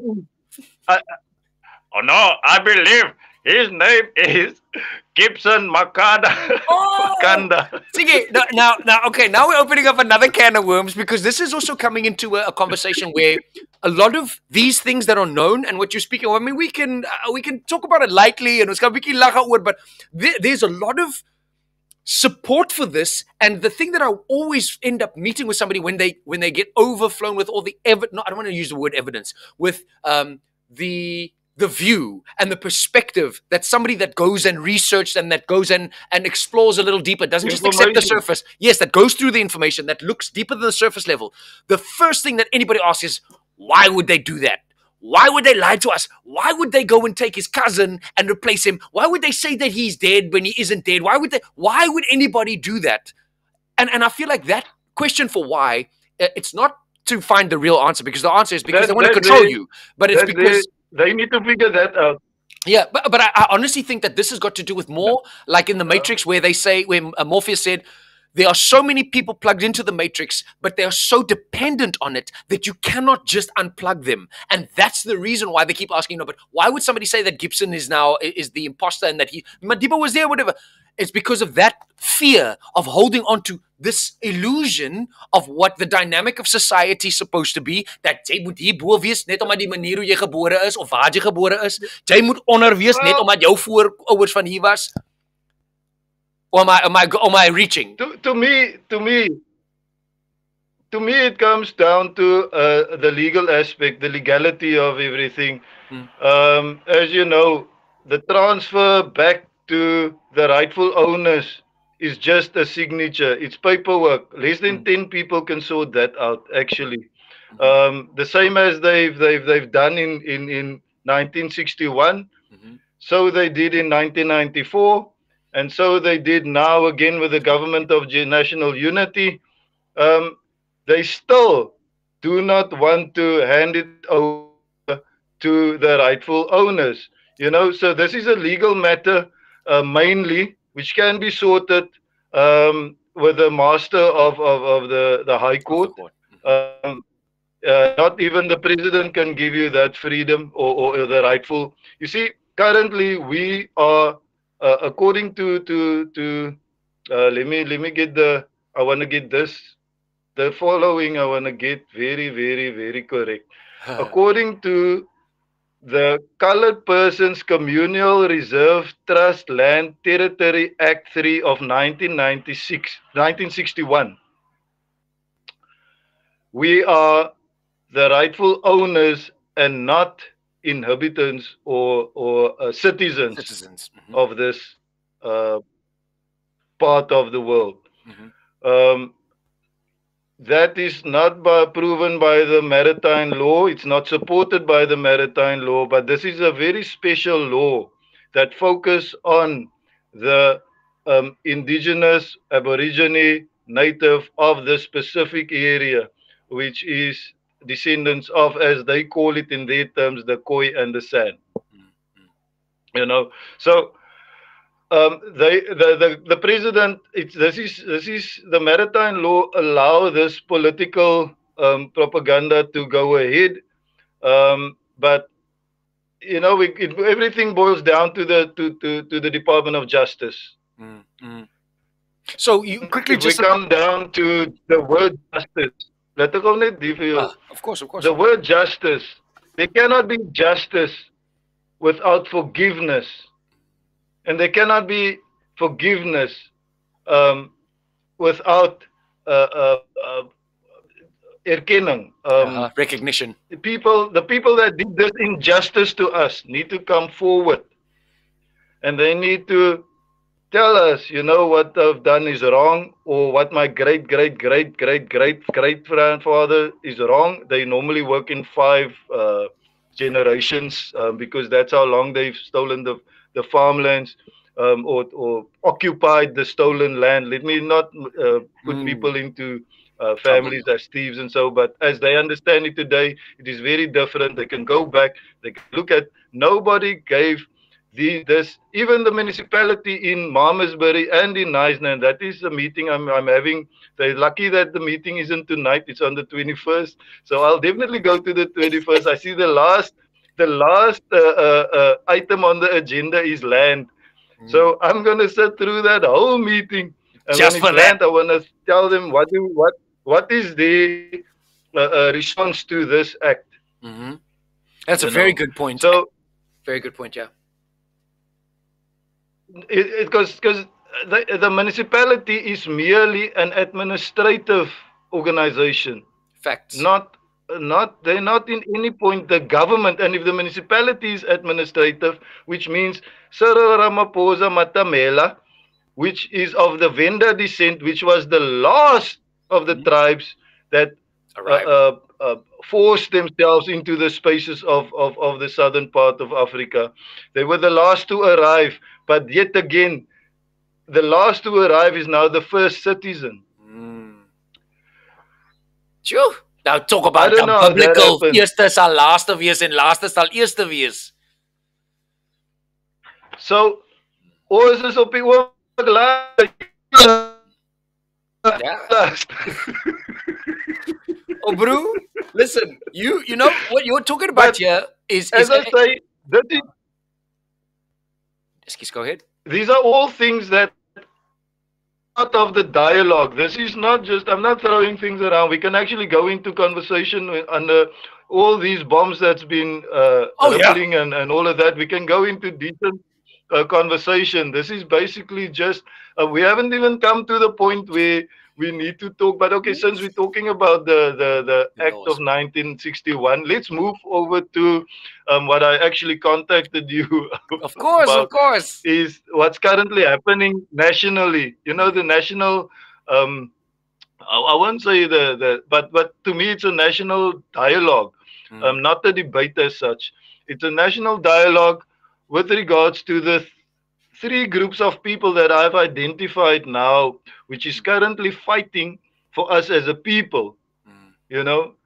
Oh no, I believe his name is Gibson Makanda. Makanda. Sige, now, okay, now we're opening up another can of worms, because this is also coming into a conversation where a lot of these things that are known and what you're speaking of, I mean, we can talk about it lightly and it's going to be but there's a lot of support for this. And the thing that I always end up meeting with somebody when they get overflown with all the evidence, no, I don't want to use the word evidence, with the view and the perspective that somebody that goes and researches and that goes and explores a little deeper, doesn't just accept the surface. Yes, that goes through the information, that looks deeper than the surface level. The first thing that anybody asks is, why would they do that? Why would they lie to us? Why would they go and take his cousin and replace him? Why would they say that he's dead when he isn't dead? Why would anybody do that? And I feel like that question for why, it's not to find the real answer, because the answer is because they want to That control you. But it's because they need to figure that out. yeah, but I honestly think that this has got to do with more like in the Matrix, where they say, where Morpheus said, there are so many people plugged into the Matrix, but they are so dependent on it that you cannot just unplug them. And that's the reason why they keep asking, no, but why would somebody say that Gibson is the imposter and that Madiba was there, whatever? It's because of that fear of holding on to this illusion of what the dynamic of society is supposed to be, that jy moet hierbo wees net omdat die manier hoe jy gebore is of waar jy gebore is. Jy moet onder wees net omdat jou voorouers van hier was. Or am I reaching? To me, it comes down to the legal aspect, the legality of everything. As you know, the transfer back to the rightful owners is just a signature. It's paperwork. Less than 10 people can sort that out, actually. The same as they've done in 1961. So they did in 1994. And so they did now again with the government of national unity. They still do not want to hand it over to the rightful owners. You know, so this is a legal matter mainly, which can be sorted with the master of the High Court. Not even the president can give you that freedom or the rightful. You see, currently we are according to let me get I want to get the following. I want to get very correct. According to the Colored Persons Communal Reserve Trust Land Territory Act 3 of 1961, we are the rightful owners and not inhabitants or citizens of this part of the world. That is not proven by the maritime law. It's not supported by the maritime law, but this is a very special law that focuses on the indigenous, aborigine, native of the specific area, which is descendants of, as they call it in their terms, the Khoi and the San. You know, so the president, this is the maritime law allow this political propaganda to go ahead, but you know, everything boils down to the Department of Justice. So you quickly just come down to the word justice. Of course. The word justice. There cannot be justice without forgiveness. And there cannot be forgiveness without erkenning. Recognition. The people that did this injustice to us need to come forward. And they need to tell us, you know, what I've done is wrong, or what my great grandfather is wrong. They normally work in 5 generations because that's how long they've stolen the farmlands or occupied the stolen land. Let me not put people into families as thieves and so, but as they understand it today, it is very different. They can go back, they can look at, nobody gave this, even the municipality in Malmesbury and in Neisner. That is a meeting I'm having. They're lucky that the meeting isn't tonight, it's on the 21st. So I'll definitely go to the 21st. I see the last item on the agenda is land. So I'm going to sit through that whole meeting. And just when for it's land, I want to tell them what is the response to this act. That's a very good point. So very good point, yeah. Because the municipality is merely an administrative organization. Facts. They're not in any point the government. And if the municipality is administrative, which means Cyril Ramaphosa Matamela, which is of the Venda descent, which was the last of the tribes that forced themselves into the spaces of the southern part of Africa. They were the last to arrive, but yet again, the last to arrive is now the first citizen. Sure. Nou talk I about don't the know how that biblical happened. eerste sal laaste wees en laaste sal eerste wees. So, ons is op die oomblik last. Oh, bro, listen, you know what you're talking about But here is as I say, excuse, go ahead. these are all things that part of the dialogue. This is not just, I'm not throwing things around. We can actually go into conversation under all these bombs that's been rippling and all of that. We can go into decent conversation. This is basically just, we haven't even come to the point where we need to talk. But okay, since we're talking about the Act of 1961, let's move over to what I actually contacted you Of course, about. of course. Is what's currently happening nationally. You know, the national, I won't say but to me, it's a national dialogue, not a debate as such. It's a national dialogue with regards to the three groups of people that I've identified now, which is currently fighting for us as a people. You know,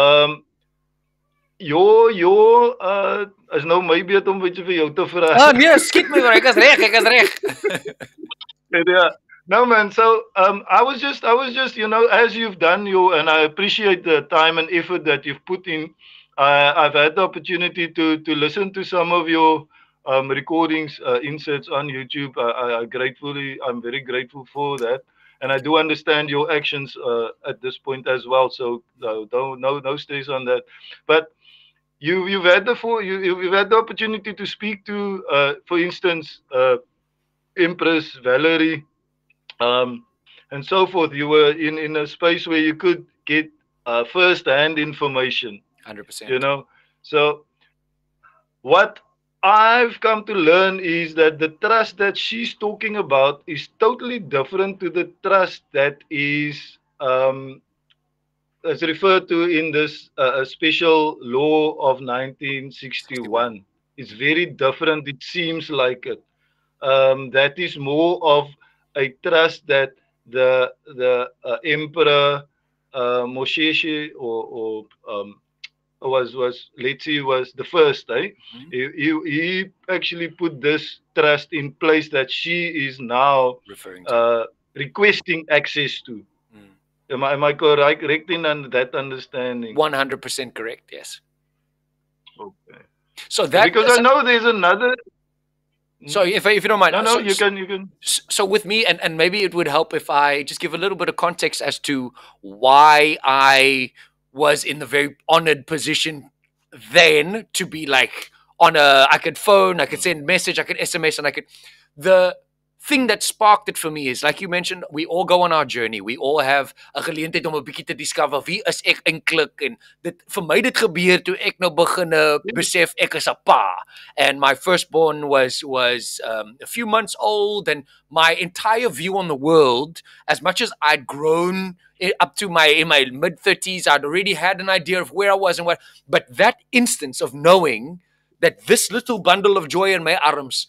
your is nou my beurt om bietjie vir jou te vra. Nee, skiet my maar, ek is reg. Yeah. No man, so I was just, you know, as you've done and I appreciate the time and effort that you've put in. I've had the opportunity to listen to some of your recordings, inserts on YouTube. I'm very grateful for that, and I do understand your actions at this point as well. So no stress on that. But you've had you've had the opportunity to speak to, for instance, Empress Valerie, and so forth. You were in a space where you could get first-hand information. 100%. You know, so what I've come to learn is that the trust that she's talking about is totally different to the trust that is referred to in this special law of 1961. It's very different. It seems like it. That is more of a trust that the emperor Moshe or was let's see, was the first. He actually put this trust in place that she is now referring to, requesting access to. Am I correct in that understanding? 100% correct. Yes. Okay. So that, because I know there's another. So if you don't mind, no, you can. So with me, and maybe it would help if I just give a little bit of context as to why I was in the very honored position then to be like I could phone, I could send message, I could SMS, and the thing that sparked it for me is, like you mentioned, we all go on our journey. We all have 'n geleentheid om 'n bietjie te discover wie is ek eintlik, en dit vir my dit gebeur toe ek nou begin besef ek is 'n pa, and my firstborn was a few months old, and my entire view on the world, as much as I'd grown up to in my mid-30s, I'd already had an idea of where I was and what, but that instance of knowing that this little bundle of joy in my arms,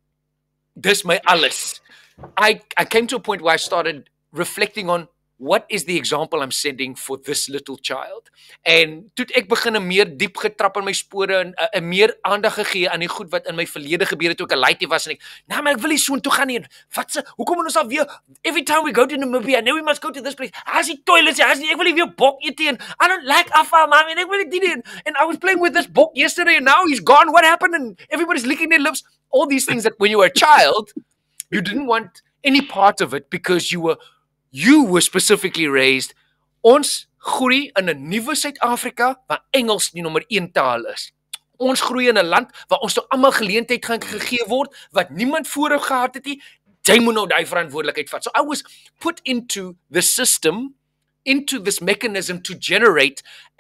this my alles, I came to a point where I started reflecting on what is the example I'm setting for this little child. En toe ek begin meer diep getrap in my spore en meer aandag gegee aan die goed wat in my verlede gebeur het toe ek 'n laaitie was, en ek, nou maar ek wil nie so toe gaan nie. Hoekom moet ons al weer, every time we go to Namibia, now we must go to this place. As die toilets, ek wil nie weer bok eet nie, I don't like afval, man, en ek wil nie dit, and I was playing with this bok yesterday and now he's gone. What happened? And everybody's licking their lips. All these things that when you were a child, you didn't want any part of it because you were specifically raised. Ons groei in 'n nuwe Suid-Afrika waar Engels die nommer 1 taal is. Ons groei in 'n land waar ons toe almal geleentheid gaan gegee word wat niemand voorheen gehad het nie. Jy moet nou daai verantwoordelikheid vat. So I was put into the system, into this mechanism to generate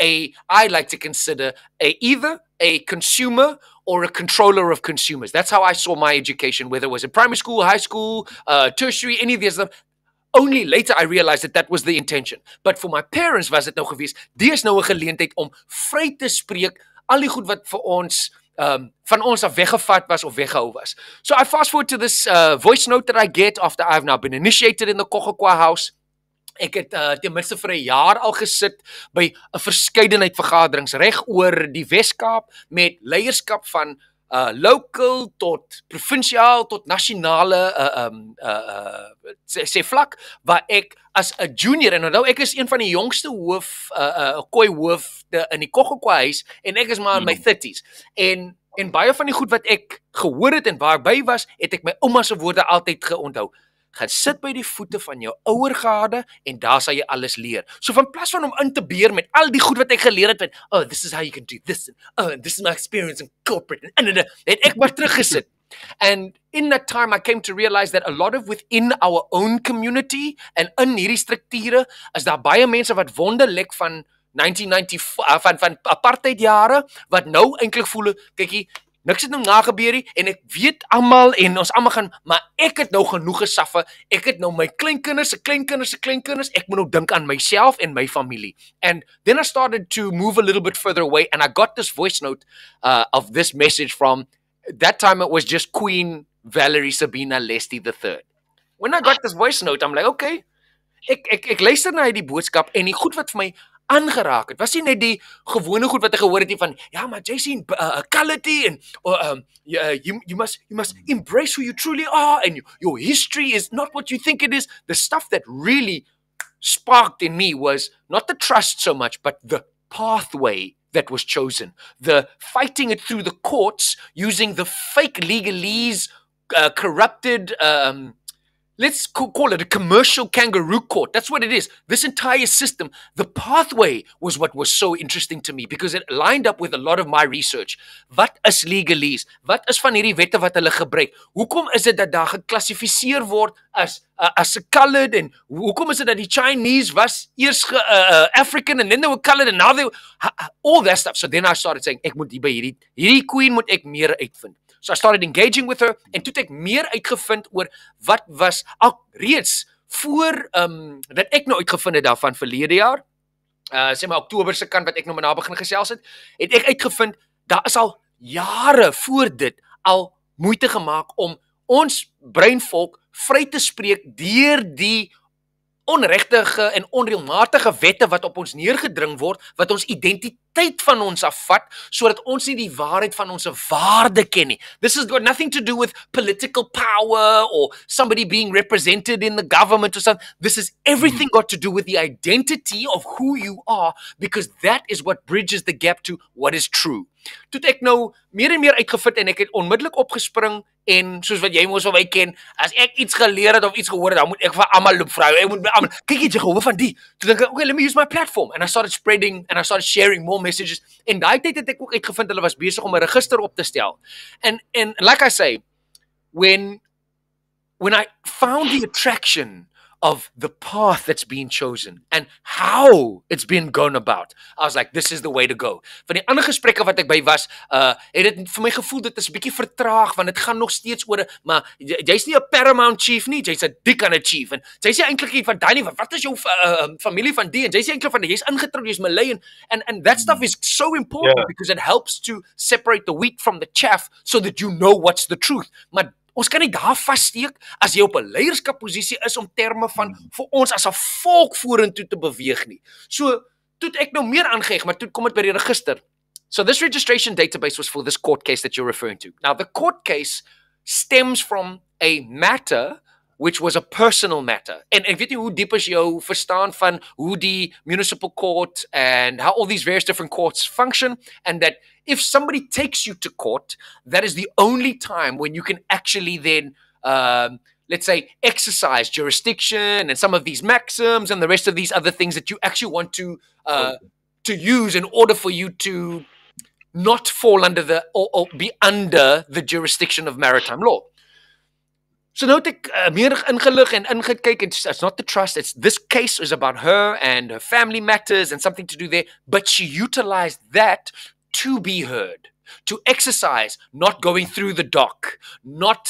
I like to consider either a consumer or a controller of consumers. That's how I saw my education, whether it was in primary school, high school, tertiary, any of these stuff. Only later I realized that was the intention. But for my parents was dit nou gewees, dis nou 'n geleentheid om vry te spreek al die goed wat vir ons van ons af weggevat was of weggehou was. So I fast forward to this voice note that I get after I've now been initiated in the Khoekhoegowab house. Ek het ten minste vir 'n jaar al gesit by 'n verskeidenheid vergaderings reg oor die Wes-Kaap met leierskap van local tot provinsiaal tot nasionale sê vlak, waar ek as 'n junior, en onthou ek is een van die jongste Khoi hoofde in die Khoekhoegowab huis, en ek is maar in my 30s, en baie van die goed wat ek gehoor het en waar ek by was, het ek my ouma se woorde altyd geonthou. Gaan sit by die voete van jou ouer gade en daar sal jy alles leer. So van plaas van om in te beer met al die goed wat ek geleer het, oh, this is how you can do this, and this is my experience in corporate, en het ek maar teruggesit. And in that time I came to realize that a lot of within our own community en in hierdie strukture is daar baie mense wat wonderlik van 1990 van apartheid jare wat nou eintlik voel, kykie, niks het nou nagebeur nie en ek weet almal en ons almal gaan, maar ek het nou genoeg gesaffe. Ek het nou my kleinkinders, se kleinkinders, se kleinkinders. Ek moet nou dink aan myself en my familie. And then I started to move a little bit further away and I got this voice note of this message from that time it was just Queen Valerie Sabina Leslie III. When I got this voice note, I'm like, okay. Ek luister na hierdie boodskap en die goed wat vir my aangeraak het. Was nie net die gewone goed wat ek gehoor het nie van ja, maar Jason, quality and you must embrace who you truly are and your history is not what you think it is. The stuff that really sparked in me was not the trust so much, but the pathway that was chosen. The fighting it through the courts using the fake legalese, corrupted let's call it a commercial kangaroo court. That's what it is. This entire system, the pathway was what was so interesting to me because it lined up with a lot of my research. Wat is legalese? Wat is van hierdie wette wat hulle gebruik? Hoekom is dit dat daar geklassifiseer word as a colored en hoekom is dit dat die Chinese was eers African and then they were colored and now they all that stuff. So then I started saying ek moet by hierdie queen moet ek meer uitvind. So I started engaging with her en toe het ek meer uitgevind oor wat was al reeds voor dat ek nou uitgevind het daarvan verlede jaar. Sê maar Oktober se kant wat ek nou met haar begin gesels het ek uitgevind daar is al jare voor dit al moeite gemaak om ons breinvolk vry te spreek deur die onregtige en onreëlmatige wette wat op ons neergedring word, wat ons identiteit van ons afvat, sodat ons nie die waarheid van ons waarde ken nie. This has got nothing to do with political power or somebody being represented in the government or something. This is everything got to do with the identity of who you are, because that is what bridges the gap to what is true. Toe ek nou meer en meer uitgevind en ek het onmiddellik opgespring en soos wat jy mos van my ken, as ek iets geleer het of iets gehoor het, dan moet ek vir almal loop vra. Ek moet by almal, kyk jy gehoor van die. Toe dink ek, okay, let me use my platform and I started spreading and I started sharing more messages. En daai tyd het ek ook uitgevind hulle was besig om 'n register op te stel. And like I say, when I found the attraction of the path that's been chosen and how it's been gone about, I was like, this is the way to go. Van die ander gesprekke wat ek by was, het dit vir my gevoel dit is 'n bietjie vertraag want dit gaan nog steeds oor, maar jy's nie 'n paramount chief nie, jy's 'n Deacon chief en jy's nie eintlik van daai nie, wat is jou familie van die en jy's eintlik van jy's ingetroud, jy's Malay and that stuff is so important because it helps to separate the wheat from the chaff so that you know what's the truth. Maar ons kan nie daar vassteek as jy op 'n leierskapposisie is om terme van vir ons as 'n volk vorentoe te beweeg nie. So, toe ek nou meer aangeeg, maar toe kom dit by die register. So this registration database was for this court case that you're referring to. Now, the court case stems from a matter which was a personal matter. En ek weet nie hoe diep is jou verstaan van hoe die municipal court and how all these various different courts function, and that if somebody takes you to court, that is the only time when you can actually then, let's say, exercise jurisdiction and some of these maxims and the rest of these other things that you actually want to use in order for you to not fall under or be under the jurisdiction of maritime law. So nou het ek meer ingelig en ingekyk, it's not the trust, it's this case is about her and her family matters and something to do there, but she utilized that to be heard, to exercise, not going through the dock, not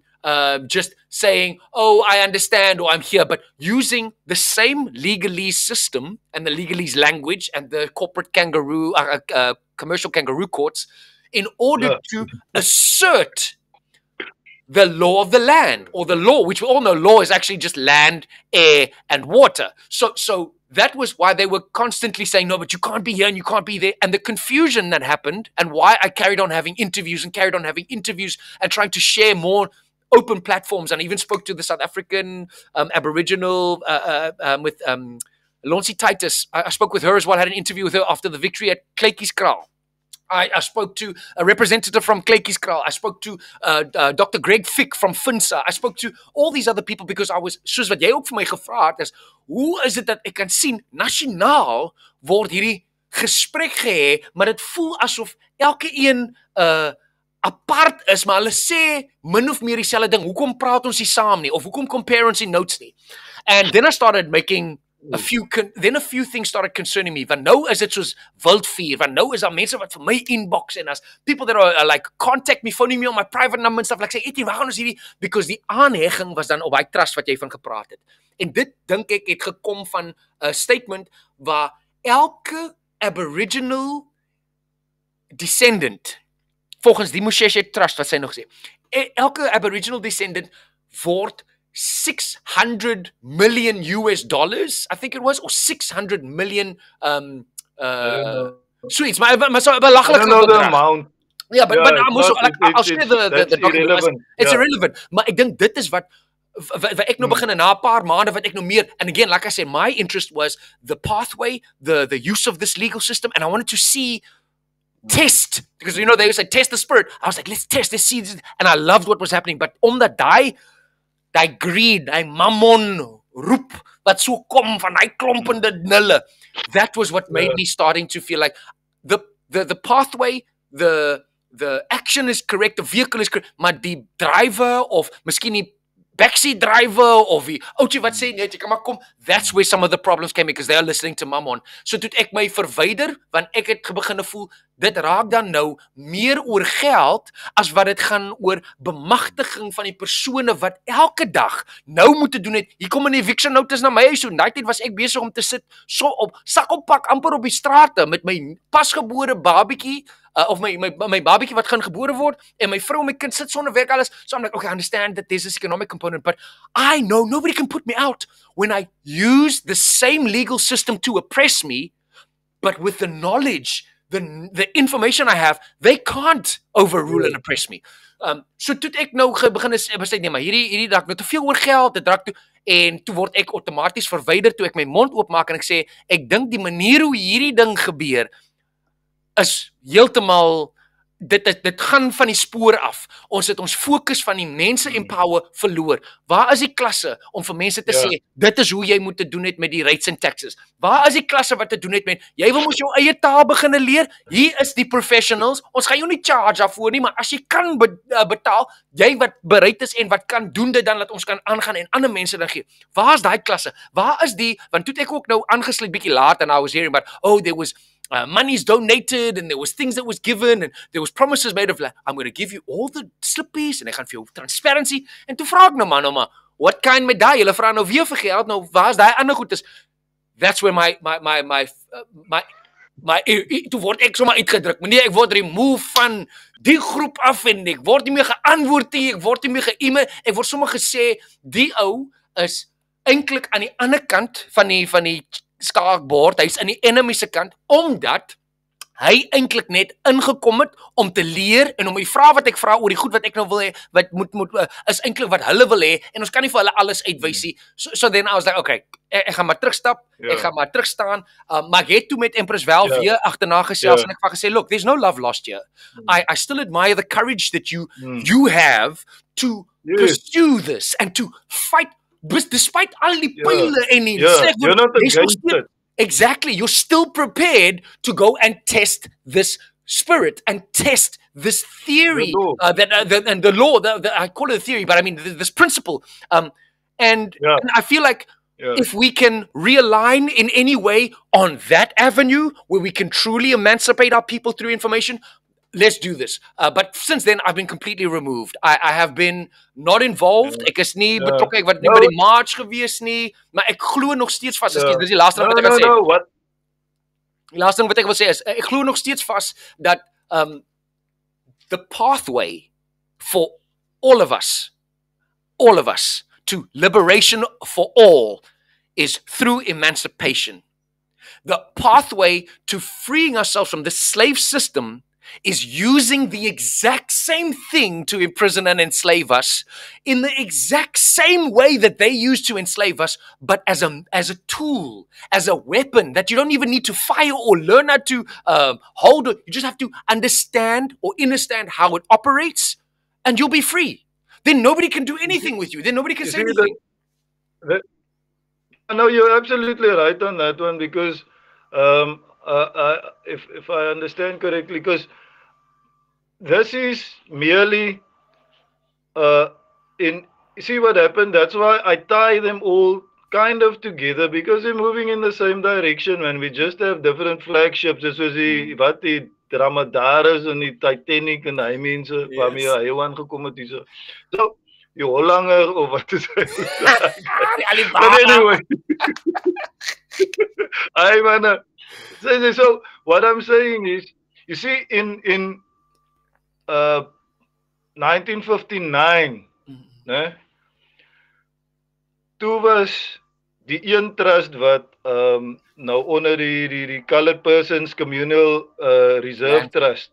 just saying, oh, I understand or I'm here, but using the same legalese system and the legalese language and the corporate kangaroo, commercial kangaroo courts in order to assert the law of the land, or the law, which we all know law is actually just land, air, and water. So that was why they were constantly saying, no, but you can't be here and you can't be there. And the confusion that happened, and why I carried on having interviews and trying to share more open platforms, and even spoke to the South African Aboriginal with Lonsie Titus. I spoke with her as well. I had an interview with her after the victory at Khoekhoegowab. I spoke to a representative from Khoekhoegowab. I spoke to Dr. Greg Fick from FINSA. I spoke to all these other people because I was, soos wat jy ook vir my gevra het, is hoe is dit dat ek kan sien nasionaal word hierdie gesprek gehê, maar dit voel asof elke een apart is, maar hulle sê min of meer dieselfde ding. Hoekom praat ons nie saam nie, of hoekom compare ons nie notes nie? And then I started making a few things started concerning me. Want nou is dit soos wildvuur. Want nou is daar mense wat vir my inbox, en as people that are like contact me, phoning me on my private number and stuff, like say, Etie, waar gaan ons hierdie? Because die aanheging was dan op daai trust wat jy van gepraat het. En dit dink ek het gekom van 'n statement waar elke Aboriginal descendant, volgens die Mosheshe Trust wat sy nog sê, elke Aboriginal descendant word $600 million, I think it was, or 600 million sweets. Maar so belaglik amount. Yeah, but I'll share the document. It's irrelevant. Maar ek dink dit is wat ek nou begin na 'n paar maande wat ek nou meer, and again, like I said, my interest was the pathway, the use of this legal system, and I wanted to see test, because you know they say test the spirit. I was like, let's see, and I loved what was happening. But omdat daai greed, daai mammon roep wat so kom van daai klompende nulle, that was what made me starting to feel like the pathway, the action is correct, the vehicle is correct, maar die driver of miskien die backseat driver of die ouetjie wat sê net jy kan maar kom, that's where some of the problems came, because they are listening to mammon. So toe ek my verwyder, want ek het begin voel dit raak dan nou meer oor geld as wat dit gaan oor bemagtiging van die persone wat elke dag nou moet doen het. Hier kom 'n eviction notice na my huis toe. Daai tyd was ek besig om te sit so op sak op pak amper op die strate met my pasgebore babietjie, of my babietjie wat gaan gebore word, en my vrou en my kind sit sonder werk alles. So I'm like, okay, I understand that there's this economic component, but I know nobody can put me out when I use the same legal system to oppress me, but with the knowledge, the information I have, they can't overrule and oppress me. So toe ek nou begin besluit, nee, maar hierdie raak nou te veel oor geld, dit raak toe, en toe word ek outomaties verwyder toe ek my mond oopmaak en ek sê, ek dink die manier hoe hierdie ding gebeur is heeltemal, dit gaan van die spoor af. Ons het ons fokus van die mense empower verloor. Waar is die klasse om vir mense te sê, dit is hoe jy moet te doen het met die rates and taxes? Waar is die klasse wat te doen het met, jy wil mos jou eie taal beginne leer? Hier is die professionals, ons gaan jou nie charge daarvoor nie, maar as jy kan betaal, jy wat bereid is en wat kan doen dit dan, dat ons kan aangaan en ander mense dan gee. Waar is die klasse? Waar is die, want toe ek ook nou aangesluit bietjie laat, and I was hearing about, there was money's donated, and there was things that was given, and there was promises made of like, I'm going to give you all the slippies, en ek gaan vir jou transparency, en toe vraag ek nou man, what kind met daai, julle vra nou weer vir geld, nou waar is daai ander goed is? That's where my toe word ek sommer uitgedruk, meneer, ek word remove van die groep af, en ek word nie meer geantwoord nie, ek word nie meer ge-email, ek word sommer gesê, die ou is eintlik aan die ander kant van die skaakbord, hy is aan die enemy se kant, omdat hy eintlik net ingekom het om te leer, en om die vraag wat ek vra oor die goed wat ek nou wil hê, wat moet is eintlik wat hulle wil hê, en ons kan nie vir hulle alles uitwys nie. So then I was like, okay, ek gaan maar terugstap, ek gaan maar terugstaan, maar ek het toe met Empress wel weer agterna gesels, en ek het gesê, look, there's no love lost here. I still admire the courage that you have to pursue this, and to fight, despite al die pyle en die you're not against it. Exactly, you're still prepared to go and test this spirit and test this theory, and the law, I call it a theory, but I mean this principle, and I feel like if we can realign in any way on that avenue where we can truly emancipate our people through information, let's do this. But since then, I've been completely removed. I have been not involved. Ek is nie betrokke, ek was nie by die march gewees nie, maar ek glo nog steeds vas. Dis die laaste ding wat ek wil sê. Die laaste ding wat ek wil sê is, ek glo nog steeds vas dat the pathway for all of us, to liberation for all is through emancipation. The pathway to freeing ourselves from the slave system is using the exact same thing to imprison and enslave us in the exact same way that they used to enslave us, but as a tool, as a weapon that you don't even need to fire or learn how to hold. You just have to understand how it operates, and you'll be free. Then nobody can do anything with you. Then nobody can say anything. Yeah, no, you're absolutely right on that one because if I understand correctly, because this is merely uh, in see what happened. That's why I tie them all kind of together because they're moving in the same direction. When we just have different flagships, this was the Dramadaris and the Titanic and I mean so waarmee hy aangekom het hierso. So die Hollander of wat is hy? But anyway, I wanna so what I'm saying is, you see, in 1959, né? Toe was die een trust wat nou onder die Colored Persons Communal Reserve Trust.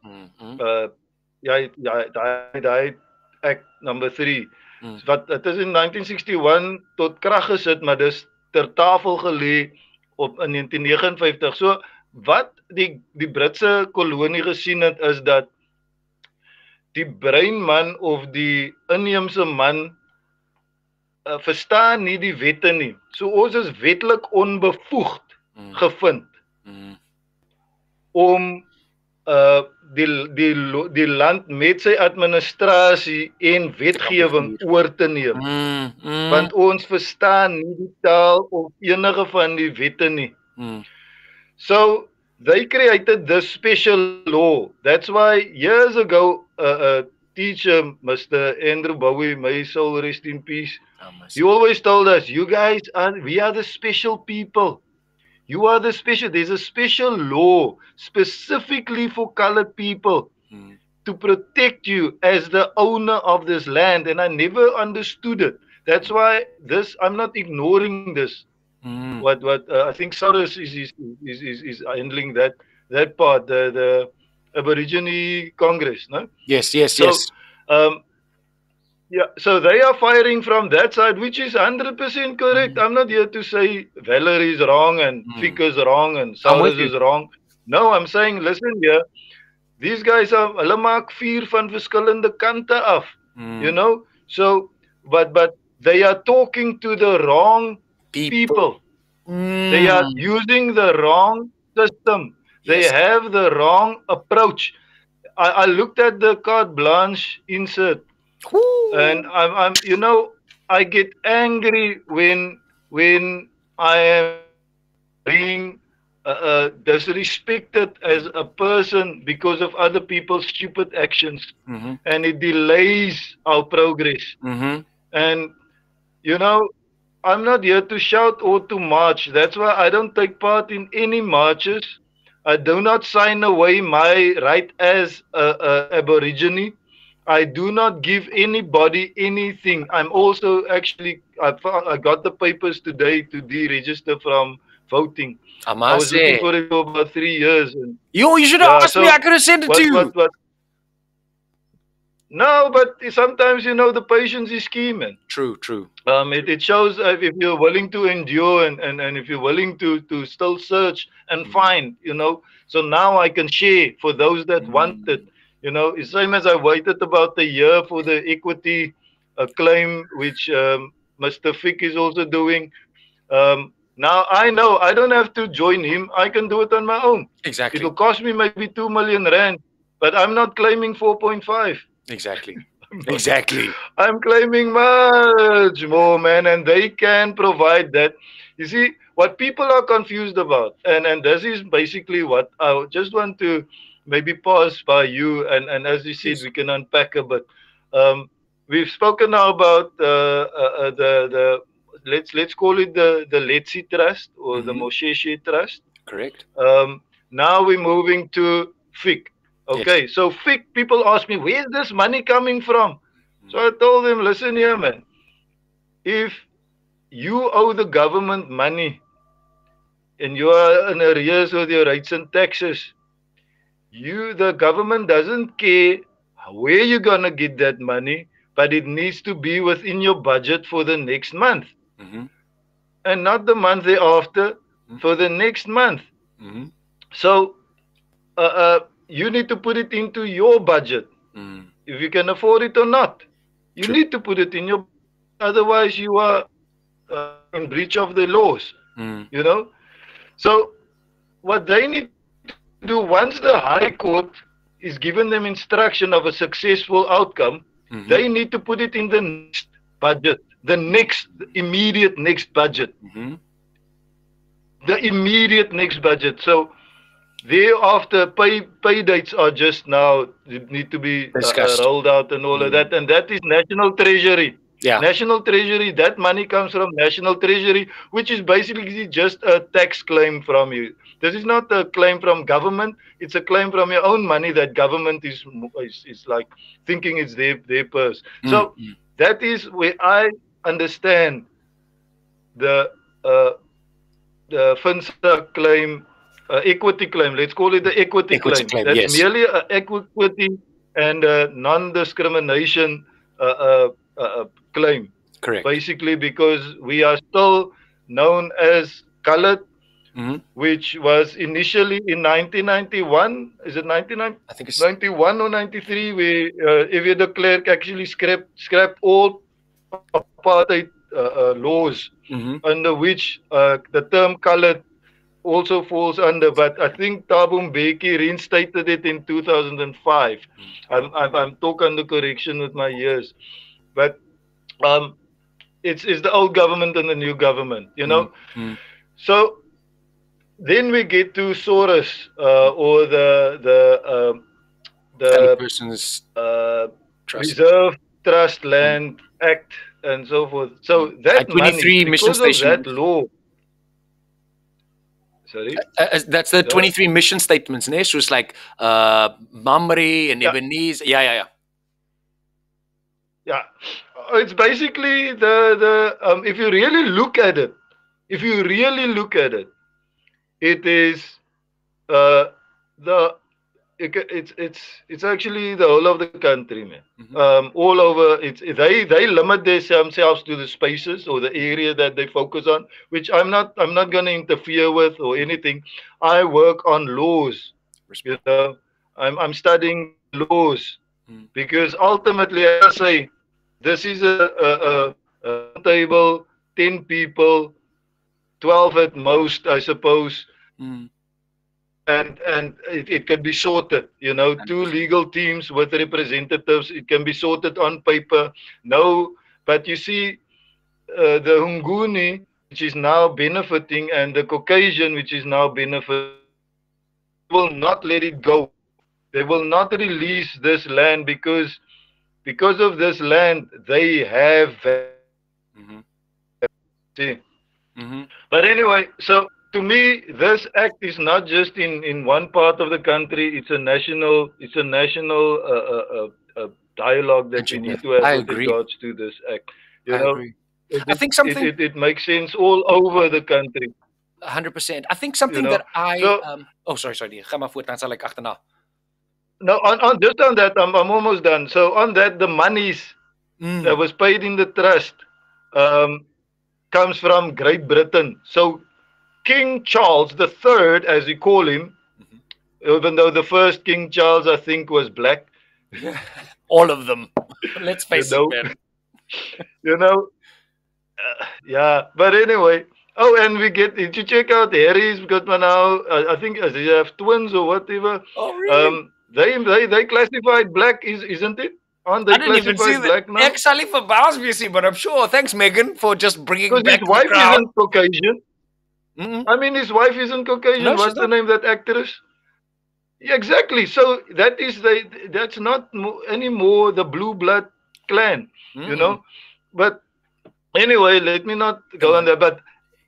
Daai Act number 3. Wat dit is in 1961 tot krag gesit, maar dis ter tafel gelê in 1959. So wat die Britse kolonie gesien het is dat die breinman of die inheemse man verstaan nie die wette nie. So ons is wetlik onbevoegd gevind om die land met sy administrasie en wetgewing oor te neem. Want ons verstaan nie die taal of enige van die wette nie. So they created this special law. That's why years ago a teacher, Mr. Andrew Bowie, may soul rest in peace, he always told us, we are the special people. You are the special. There's a special law specifically for colored people to protect you as the owner of this land. And I never understood it. That's why I'm not ignoring this. What I think Cyrus is handling that part, the Aborigine Congress, no? Yes. Yeah, so they are firing from that side, which is 100% correct. I'm not here to say Valerie is wrong and Fick is wrong and Cyrus is wrong. No, I'm saying, listen here, these guys are hulle maak vuur van verskillende kante af, you know? So, but they are talking to the wrong people. They are using the wrong system. They have the wrong approach. I looked at the carte blanche insert, and I'm you know, I get angry when I am being disrespected as a person because of other people's stupid actions, and it delays our progress. And you know, I'm not here to shout or to march. That's why I don't take part in any marches. I do not sign away my right as a Aborigine. I do not give anybody anything. I'm also actually, I got the papers today to deregister from voting. I was looking for it for about 3 years. And, you should have asked me. I could have sent it to you. No, but sometimes, you know, the patience is key, man. True. It shows if you're willing to endure and if you're willing to still search and find, you know. So now I can share for those that want it. You know, it's same as I waited about a year for the equity claim, which Mr. Fick is also doing. Now I know I don't have to join him. I can do it on my own. Exactly. It will cost me maybe 2 million rand, but I'm not claiming 4.5. Exactly. I'm claiming much more, man, and they can provide that. You see, what people are confused about, and this is basically what I just want to maybe pause by you, and as you said, we can unpack a bit. We've spoken now about the let's call it the Letsi Trust or the Moshe Trust. Correct. Now we're moving to Fick. Okay, so Fick, people ask me, where's this money coming from? So I told him, listen here, man. If you owe the government money and you are in arrears with your rates and taxes, the government doesn't care where you're gonna get that money, but it needs to be within your budget for the next month, and not the month thereafter, for the next month. So you need to put it into your budget, if you can afford it or not. You need to put it in your, otherwise you are in breach of the laws. You know. So what they need to do, once the High Court is given them instruction of a successful outcome, they need to put it in the next budget, the next immediate next budget, the immediate next budget. So thereafter, pay dates are just now need to be rolled out and all of that, and that is National Treasury. Yeah. National Treasury, that money comes from National Treasury, which is basically just a tax claim from you. This is not a claim from government, it's a claim from your own money that government is like thinking it's their purse. So that is where I understand the FINSA claim, equity claim. Let's call it the equity claim. That's merely an equity and non-discrimination claim. Correct. Basically, because we are still known as colored, which was initially in 1991. Is it 1991? I think it's 91 or 93. Where Evie de Klerk actually scrapped all apartheid laws, under which the term colored also falls under. But I think Thabo Mbeki reinstated it in 2005. I'm talking the correction with my years, but it's the old government and the new government, you know. So then we get to Soros, or the person's Reserve Trust Land Act and so forth. So that 23 money, mission because of that law. Sorry? That's the 23 mission statements, né? So it's like Mamre and Ebenezer. Yeah. It's basically the if you really look at it, it is it's actually the whole of the country, man. All over. They limit themselves to the spaces or the area that they focus on, which I'm not going to interfere with or anything. I work on laws. You know, I'm studying the laws, because ultimately, as I say, this is a round table, 10 people, 12 at most, I suppose. And it can be sorted, you know, 2 legal teams with representatives. It can be sorted on paper. No, but you see, the Hunguni, which is now benefiting, and the Caucasian, which is now benefiting, will not let it go. They will not release this land because of this land, they have. See. But anyway, so to me, this act is not just in one part of the country. It's a national dialogue that we need to have with regards to this act. You know, agree. I think something it makes sense all over the country. 100%. I think something that sorry. Gaan maar voort, dan sal ek agterna. No, on that, I'm almost done. So on that, the monies that was paid in the trust comes from Great Britain. So King Charles III, as we call him, even though the first King Charles, I think, was black. All of them. Let's face it, man. You know, yeah. But anyway, and did you check out Harry's? Because now, I think they have twins or whatever. Oh, really? They classified black, isn't it? Aren't they classified black now? Ek sal nie verbaas wees nie, but I'm sure. Thanks, Megan, for just bringing back his wife the crowd. Isn't Caucasian. I mean, his wife isn't Caucasian. No, what's the name of that actress? Yeah, exactly. So that's not anymore the blue blood clan, you know. But anyway, let me not go on there. But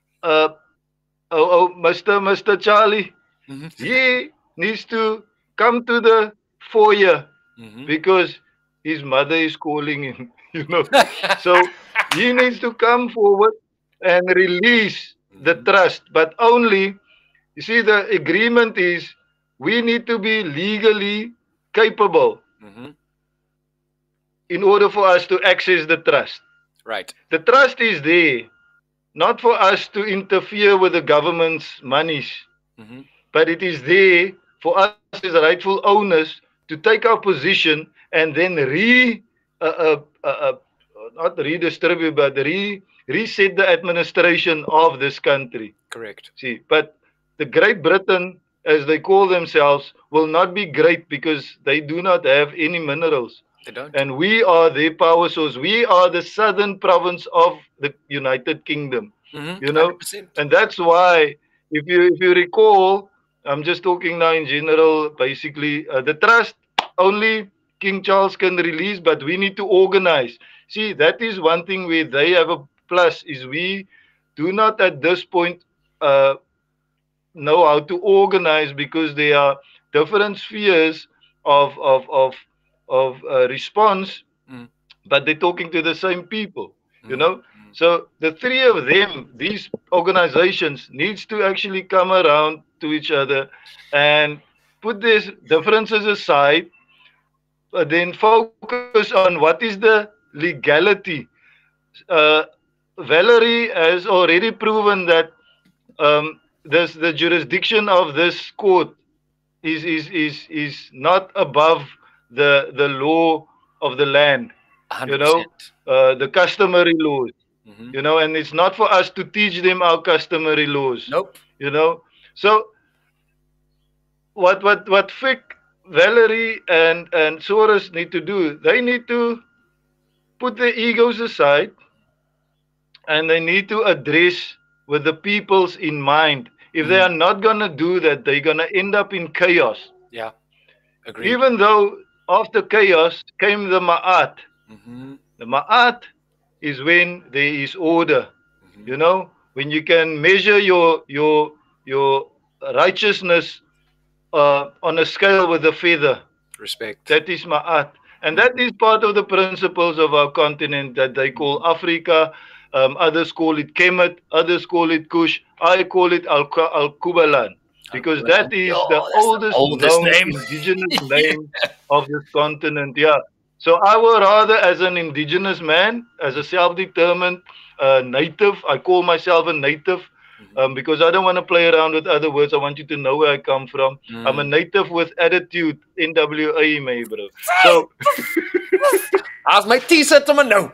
Mr. Charlie, he needs to come to the foyer, because his mother is calling him, you know. So he needs to come forward and release the Mhm. trust, but only, you see, the agreement is we need to be legally capable Mhm. in order for us to access the trust. Right. The trust is there, not for us to interfere with the government's monies, Mhm. but it is there for us as rightful owners to take our position and then uh, uh, uh, uh, not redistribute, but reset the administration of this country. Correct. See, but the Great Britain, as they call themselves, will not be great because they do not have any minerals. They don't. And we are their power source. We are the southern province of the United Kingdom, Mhm. you know? 100%. And that's why, if you recall, I'm just talking now in general, basically, the trust only King Charles can release, but we need to organize. See, that is one thing where they have a plus, is we do not at this point uh, know how to organize because there are different spheres of response, Mm. but they're talking to the same people, you Mm. know. So the three of them, these organizations, needs to actually come around to each other and put these differences aside, but then focus on what is the legality. uh, Valerie has already proven that the jurisdiction of this court is not above the law of the land, you know, 100%. the customary laws, Mhm. you know, and it's not for us to teach them our customary laws, Nope. you know. So what Fick, Valerie, and Soros need to do, they need to put their egos aside and they need to address with the peoples in mind. If they Mm. are not going to do that, they're going to end up in chaos. Yeah. Agreed. Even though after chaos came the Ma'at. Mhm. The Ma'at is when there is order. Mhm. You know, when you can measure your righteousness on a scale with a feather. Respect. That is Ma'at. And that Mhm. is part of the principles of our continent that they call Mhm. Africa. Others call it Kemet. Others call it Kush. I call it Al-Kubalan, because that Yo, is the that's the oldest oldest known name. indigenous name of this continent. Yeah. So I would rather, as an indigenous man, as a self-determined native, I call myself a native, Mhm. because I don't want to play around with other words. I want you to know where I come from. I'm a Mm. native with attitude, NWA, my bro. So, As my t-shirt to my no.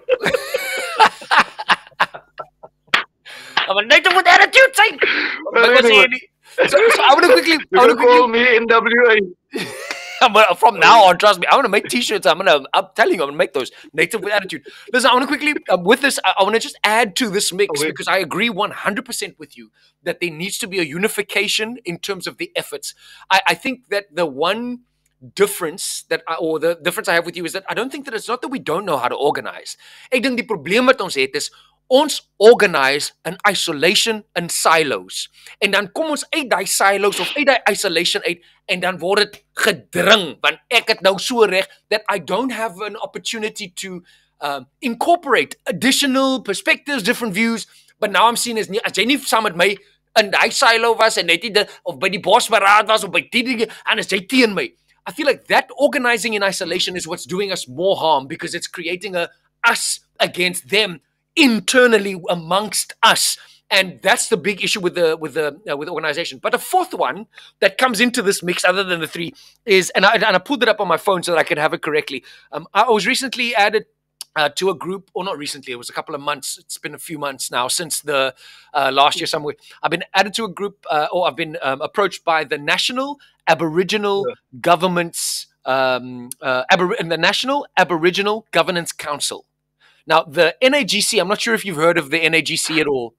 I'm a native with attitude, say. but anyway, So you I want to can quickly call me NWA. from now Oh, on, trust me, I'm gonna make T-shirts. I'm telling you, I'm gonna make those native with attitude. Listen, I want to quickly with this. I want to just add to this mix wait. because I agree 100% with you that there needs to be a unification in terms of the efforts. I think that the one difference or the difference I have with you is that I don't think that it's not that we don't know how to organize. Ek dink die probleem wat ons het is ons organize in isolation in silos. En dan kom ons uit daai silos of uit daai isolation uit en dan word dit gedring want ek het nou so reg that I don't have an opportunity to incorporate additional perspectives, different views, but now I'm seeing as jy nie saam met my in daai silo was en net nie of by die bosberaad was of by die dinge en as jy teen my. I feel like that organizing in isolation is what's doing us more harm because it's creating a us against them internally amongst us. And that's the big issue with the organization. But the fourth one that comes into this mix, other than the three, is and I pulled it up on my phone so that I could have it correctly. I was recently added to a group, or not recently, it was a couple of months. It's been a few months now since the last year somewhere. I've been added to a group, or I've been approached by the National Aboriginal Yeah. Governments, the National Aboriginal Governance Council. Now, the NAGC, I'm not sure if you've heard of the NAGC at all.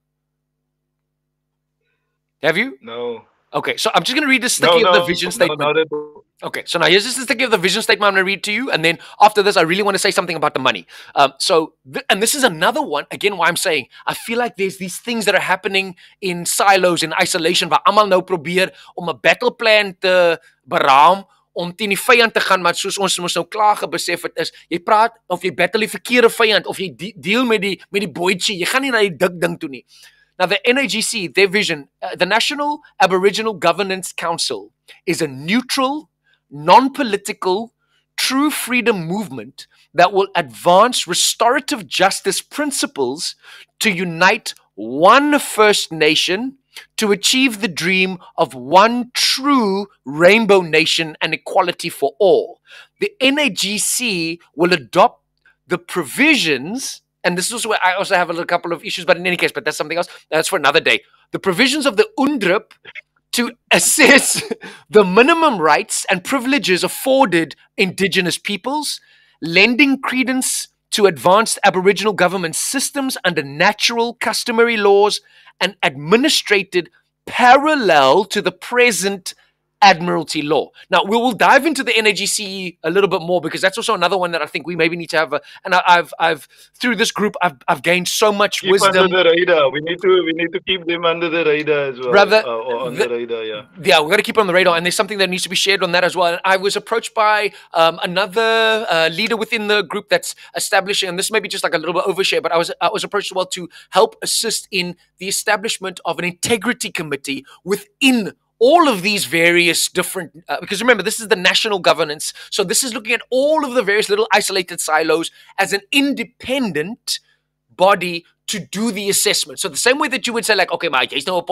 Have you? No. Okay, so I'm just going to read the No, sticky of the no, vision no, statement. not at all. Okay, so now here's just the sticky of the vision statement I'm going to read to you, and then after this, I really want to say something about the money. And this is another one, again, why I'm saying, I feel like there's these things that are happening in silos, in isolation, waar almal nou probeer om 'n battle plan te beraam om teen die vyand te gaan, maar soos ons mos nou klaar gebesef het is, jy praat of jy battle die verkeerde vyand of jy deel met die boetjie, jy gaan nie na die dik ding toe nie. Now the NAGC, their vision, the National Aboriginal Governance Council is a neutral, non-political, true freedom movement that will advance restorative justice principles to unite one First Nation to achieve the dream of one true rainbow nation and equality for all. The NAGC will adopt the provisions, and this is where I also have a couple of issues, but in any case, but that's something else. That's for another day. The provisions of the UNDRIP to assess the minimum rights and privileges afforded Indigenous peoples, lending credence to advanced Aboriginal government systems under natural customary laws and administrated parallel to the present Admiralty law. Now, we will dive into the NAGC a little bit more because that's also another one that I think we maybe need to have. And I've through this group, I've gained so much wisdom. Under the radar. We need to keep them under the radar as well. Brother, or on the radar, yeah. Yeah, we've got to keep on the radar, and there's something that needs to be shared on that as well. And I was approached by another leader within the group that's establishing, and this may be just like a little bit overshare, but I was approached as well to help assist in the establishment of an integrity committee within all of these various different, because remember, this is the national governance. So this is looking at all of the various little isolated silos as an independent body to do the assessment. So the same way that you would say like, okay, maar jy's nou 'n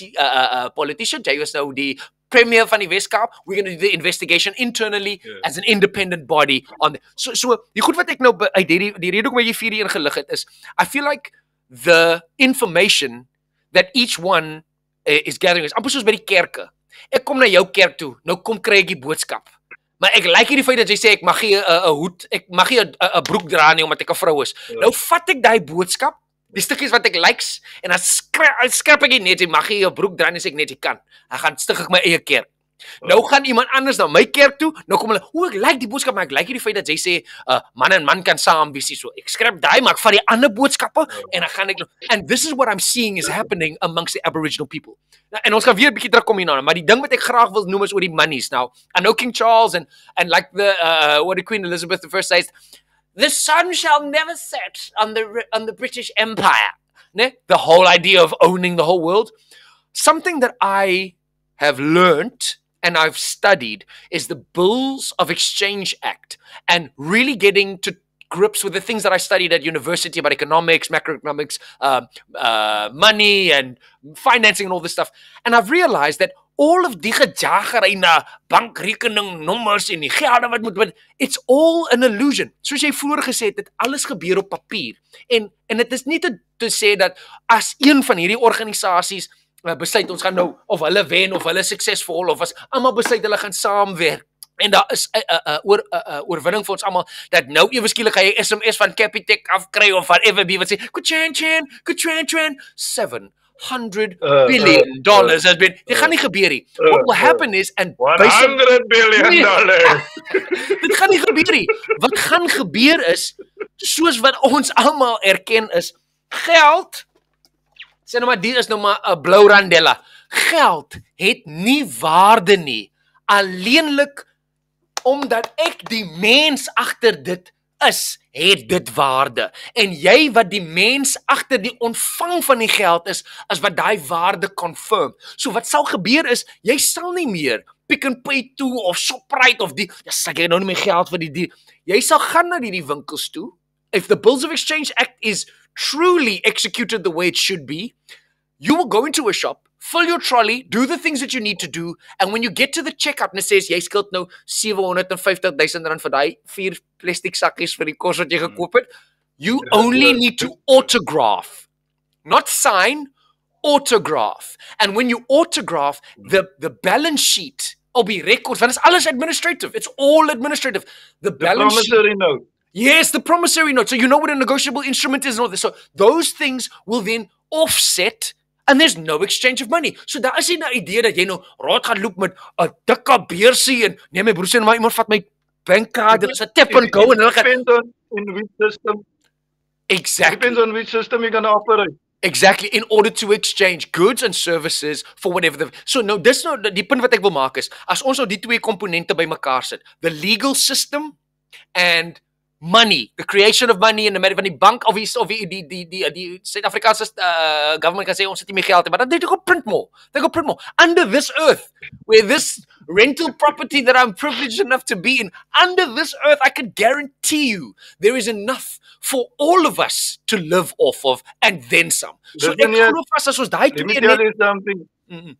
politician, jy is nou die premier van die Weskaap, we're going to do the investigation internally as an independent body on the, so die goed wat ek nou uit die rede hoekom jy 4 ingelig het is, I feel like the information that each one is gathering is amper soos by die kerke. Ek kom na jou kerk toe, nou kom kry ek die boodskap. Maar ek like die feit dat jy sê ek mag nie 'n hoed, ek mag nie 'n broek dra nie omdat ek 'n vrou is. Nou vat ek daai boodskap, die stukkies wat ek likes en dan skrap ek net, jy mag nie 'n broek dra nie, sê ek net jy kan. Dan gaan stig ek my eie kerk. Nou gaan iemand anders na my kerk toe, nou kom hulle, ek like die boodskap, maar ek like die feit dat jy sê man en man kan saam wees so. Ek skrap daai, maar ek vat die ander boodskappe en dan gaan ek, and this is what I'm seeing is happening amongst the Aboriginal people. Nou, en ons gaan weer 'n bietjie terugkom hierna, maar die ding wat ek graag wil noem is oor die monies. Now, I know King Charles and like the what did Queen Elizabeth I says, the sun shall never set on the British Empire. Ne? The whole idea of owning the whole world. Something that I have learned and I've studied is the Bills of Exchange Act and really getting to grips with the things that I studied at university about economics, macroeconomics, money and financing and all this stuff. And I've realized that all of die gejagery na bankrekening nommers en die gelde wat moet, it's all an illusion. Soos jy vroeër gesê het, dit alles gebeur op papier. En dit is nie te sê dat as een van hierdie organisasies besluit ons gaan nou of hulle wen of hulle suksesvol of as almal besluit hulle gaan saamwerk en daar is 'n oorwinning vir ons almal dat nou ewe skielik gaan jy SMS van Capitec afkry of whatever be wat sê Kuchan $700 billion has been, dit gaan nie gebeur nie. What will happen is, and $100 billion. Dit gaan nie gebeur nie. Wat gaan gebeur is, soos wat ons almal erken is, geld, sê nou maar, die is nou maar 'n blou randella. Geld het nie waarde nie, alleenlik omdat ek die mens agter dit is, het dit waarde. En jy wat die mens agter die ontvang van die geld is wat daai waarde confirm. So wat sal gebeur is, jy sal nie meer Pick n Pay toe of Shoprite of die, ek het nou nie my geld vir die. Jy sal gaan na die winkels toe. If the Bills of Exchange Act is truly executed the way it should be, you will go into a shop, fill your trolley, do the things that you need to do, and when you get to the checkout and it says, jy skuld nou 750,000 rand vir die 4 plastic sakkies vir die kos wat jy gekoop het, you only need to autograph. Not sign, autograph. And when you autograph, the balance sheet will be records, want it's alles administrative. It's all administrative. The promissory note. Yes, the promissory note. So you know what a negotiable instrument is and all this. So those things will then offset and there's no exchange of money. So daar is nie 'n idee dat jy nou rond gaan loop met 'n dikke beursie en nee my broer sê maar iemand vat my bankkaart, dit is 'n tap and go en hulle gaan Depends on in which system. Exactly. Depends on which system you're going to operate. Exactly, in order to exchange goods and services for whatever the so no dis nou die punt wat ek wil maak is as ons nou die twee komponente bymekaar sit, the legal system and money, the creation of money in the matter van die bank of die Suid-Afrikaanse government kan sê ons het nie meer geld nie, maar they go print more. They go print more. Under this earth, where this rental property that I'm privileged enough to be in, under this earth, I can guarantee you there is enough for all of us to live off of and then some. So ek glo vas as ons daai let me tell you something.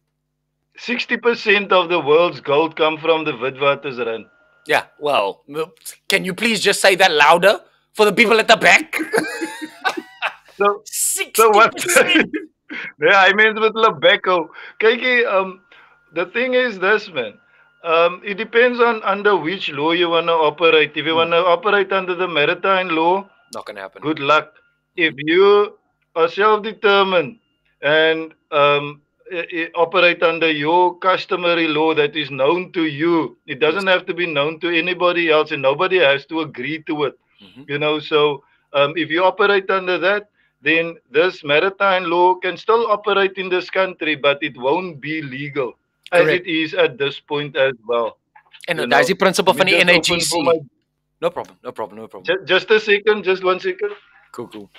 60% of the world's gold come from the Witwatersrand. Yeah, well, can you please just say that louder for the people at the back? So 60%. What? Yeah, I mean with Lebecco. Kykie, the thing is this, man. It depends on under which law you want to operate. If you want to operate under the maritime law, not gonna happen. Good luck. If you are self-determined and operate under your customary law that is known to you, it doesn't have to be known to anybody else, and nobody has to agree to it. You know, so if you operate under that, then this maritime law can still operate in this country, but it won't be legal. Correct. As it is at this point as well. And that's the principle of the NAGC. No problem, no problem, no problem. Just a second, just 1 second. Cool.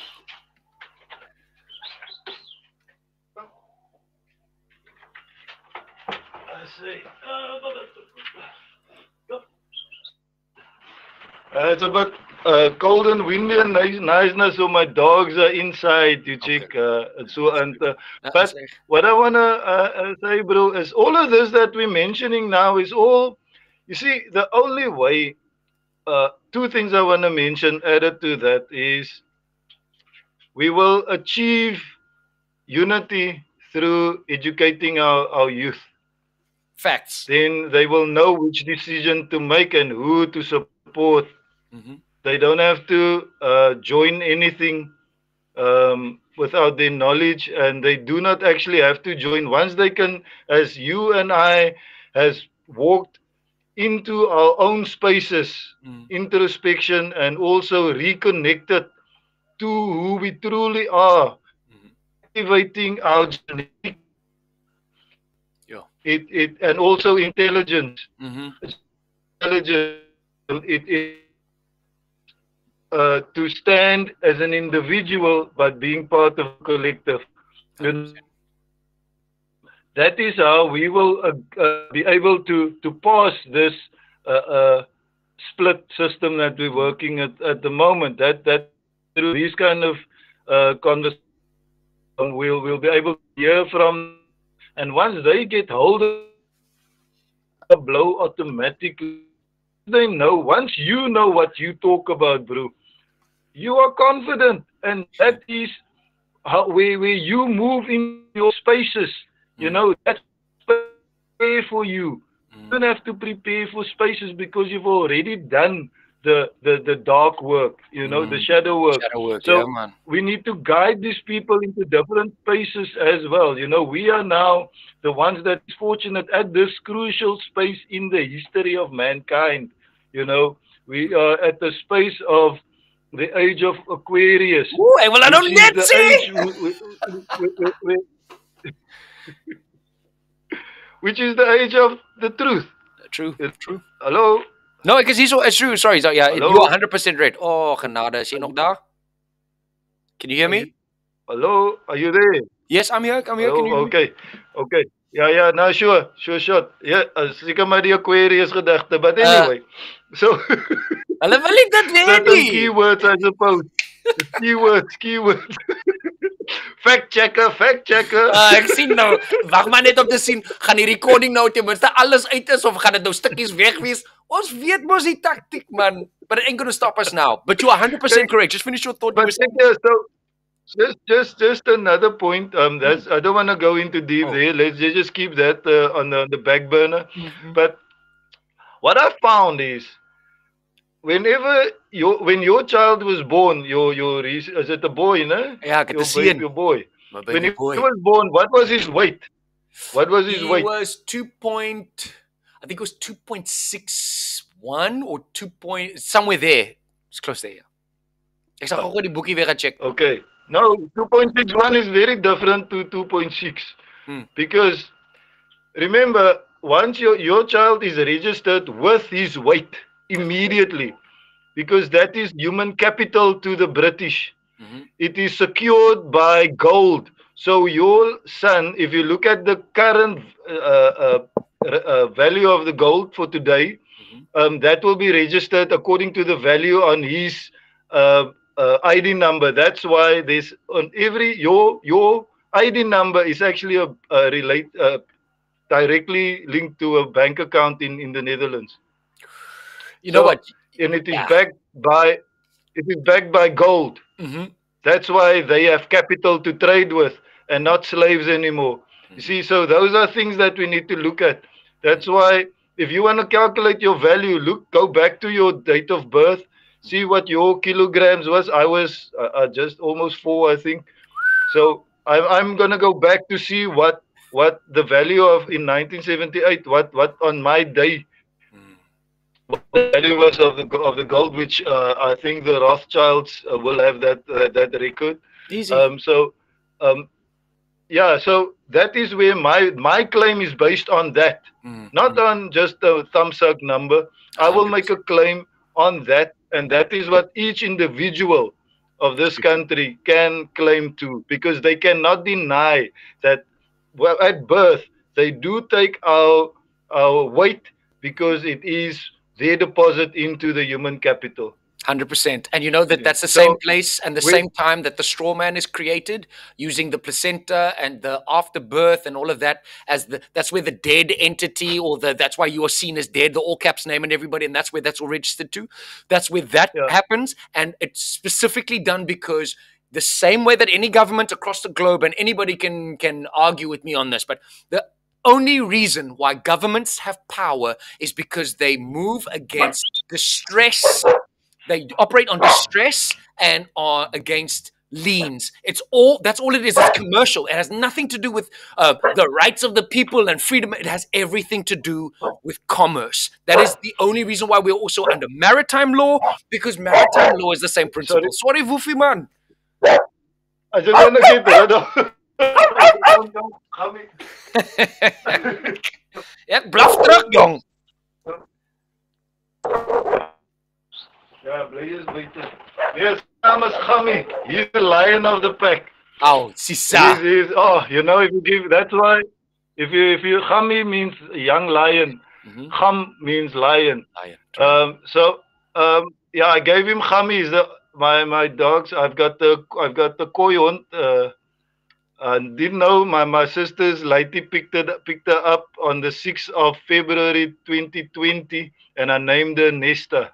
It's a bit cold and windy and niceness, so my dogs are inside, you check. But what I want to say, bro, is all of this that we're mentioning now is all, you see, the only way, two things I want to mention added to that is we will achieve unity through educating our youth. Facts. Then they will know which decision to make and who to support. They don't have to join anything without their knowledge, and they do not actually have to join. Once they can, as you and I has walked into our own spaces, introspection, and also reconnected to who we truly are, activating our genetic, it and also intelligence. Intelligence. It to stand as an individual, but being part of a collective. That is how we will be able to pass this split system that we're working at the moment. That through these kind of conversations, we'll be able to hear from, and once they get hold of the blow automatically, they know. Once you know what you talk about, bro, you are confident, and that is how where you move in your spaces. You know, that's prepare for you. You don't have to prepare for spaces because you've already done the dark work, you know, the shadow work. So we need to guide these people into different spaces as well. You know, we are now the ones that is fortunate at this crucial space in the history of mankind. You know, we are at the space of the age of Aquarius. Ooh, well, I don't net which is the age of the truth. True. Hello? No, because he's so, it's true. Sorry. So, yeah, you're 100% right. Oh, genade. Is jy nog daar? Can you hear me? Hello? Are you there? Yes, I'm here. Hello? Can you hear me? Okay. Yeah. No, sure. Yeah, seker maar die Aquarius gedagte, but anyway. So hulle wil nie dit weet nie. Keywords, I suppose. Keywords. Fact checker. Ek sien nou. Wag maar net om te sien, gaan die recording nou ten minste alles uit is of gaan dit nou stukkies weg wees? Ons weet mos die tactiek, man. But it ain't going to stop us now. But you are 100% correct. Just finish your thought. But so just another point. That's I don't want to go into deep there. Let's just keep that on the back burner. But what I found is, when your child was born, is it a boy, no? Yeah, I get to see him. Your boy. When he was born, what was his weight? He was 2.61 or 2 point somewhere there. It's close there. Yeah. Ek sal gou die boekie weer gaan check. Okay. No, 2.61 is very different to 2.6 Hmm. because remember, once your child is registered with his weight immediately, because that is human capital to the British. Mhm. It is secured by gold. So your son, if you look at the current value of the gold for today, Mhm. that will be registered according to the value on his uh, ID number. That's why there's on every your ID number is actually a directly linked to a bank account in the Netherlands. You know what? So and Yeah. it is backed by gold. Mhm. That's why they have capital to trade with and not slaves anymore. You Mhm. see, so those are things that we need to look at. That's why if you want to calculate your value, go back to your date of birth, see what your kilograms was. I was just almost 4, I think. So I'm gonna go back to see what the value of in 1978, what on my day, Mhm. what the value was of the gold, which I think the Rothschilds will have that record. Easy. So um, yeah, so that is where my claim is based on that, Mhm. not Mhm. on just a thumbs up number. I will make a 100%. claim on that, and that is what each individual of this Should do. country can claim to, because they cannot deny that. Well, at birth they do take our weight because it is their deposit into the human capital. 100%. And you know that Yeah. that's the same So place and the we same time that the straw man is created using the placenta and the afterbirth and all of that as that's where the dead entity or that's why you are seen as dead, the all caps name and everybody, and that's where that's all registered to. That's where that yeah. happens. And it's specifically done because the same way that any government across the globe, and anybody can argue with me on this, but the only reason why governments have power is because they move against distress, they operate on distress and are against liens. It's all that's all it is. It's commercial. It has nothing to do with the rights of the people and freedom. It has everything to do with commerce. That is the only reason why we're also under maritime law, because maritime law is the same Sorry, principle. Sorry, Woofy man. I just want to get rid of. Don't come Ja, blaf terug, jong. Yeah, Blaze beter. Yes, name is Gummy. He's the lion of the pack. Au, sisa. He's oh, if you give that's why if you Gummy means young lion. Mhm. Gum means lion. Lion, true. So yeah, I gave him Gummy. He's my dogs. I've got the Khoi hond. I didn't know my sister's Lighty picked her up on the 6th of February 2020, and I named her Nesta.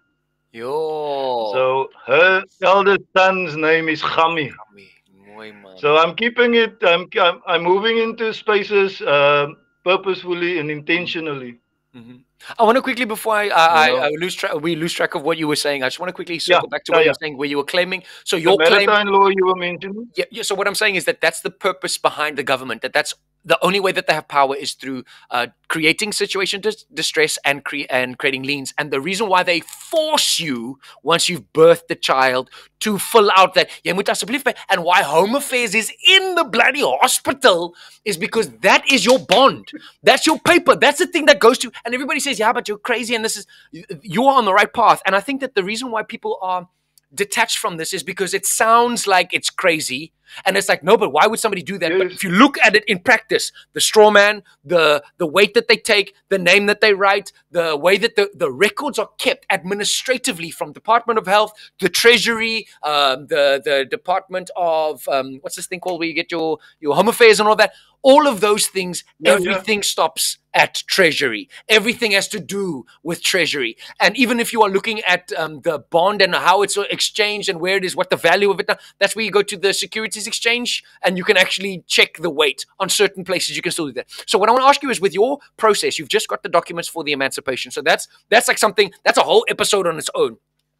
Yo. So her eldest son's name is Khami. Kami. Mooi man. So I'm keeping it. I'm moving into spaces purposefully and intentionally. Mhm. I want to quickly before You know. I lose track, we lose track of what you were saying. I just want to quickly Yeah. circle back to Yeah. what you Yeah. were saying, where you were claiming. So The your claim, maritime law you were mentioning. yeah, yeah. So what I'm saying is that that's the purpose behind the government. That's the only way that they have power is through creating situation distress and creating liens. And the reason why they force you once you've birthed the child to fill out that jy moet asseblief by, and why Home Affairs is in the bloody hospital is because that is your bond. That's your paper. That's the thing that goes to. And everybody says, yeah, but you're crazy, and this is you're on the right path. And I think that the reason why people are detached from this is because it sounds like it's crazy, and it's like, no, but why would somebody do that? But Yes. if you look at it in practice, the straw man, the weight that they take, the name that they write, the way that the records are kept administratively from Department of Health, the Treasury, the Department of what's this thing called where you get your Home Affairs and all that. All of those things, Yeah. Yeah. everything stops at Treasury. Everything has to do with Treasury. And even if you are looking at the bond and how it's exchanged and where it is, what the value of it, that's where you go to the Securities Exchange and you can actually check the weight on certain places. You can still do that. So what I want to ask you is, with your process, you've just got the documents for the emancipation. So that's like something that's a whole episode on its own.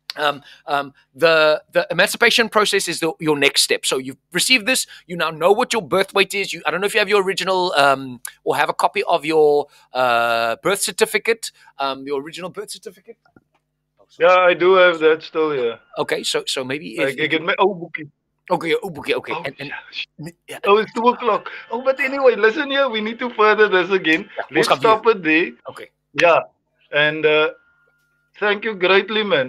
The emancipation process is your next step. So you've received this. You now know what your birth weight is. I don't know if you have your original or have a copy of your birth certificate, your original birth certificate. Yeah, I do have that still. Yeah. Okay, so maybe I if get my old bookie. Okay, okay. Oh, And yeah, oh, it's 2 o'clock. Oh, but anyway, listen here. We need to further this again. yeah, ons Let's gaan weer. stop it there. Okay. Yeah, and thank you greatly, man,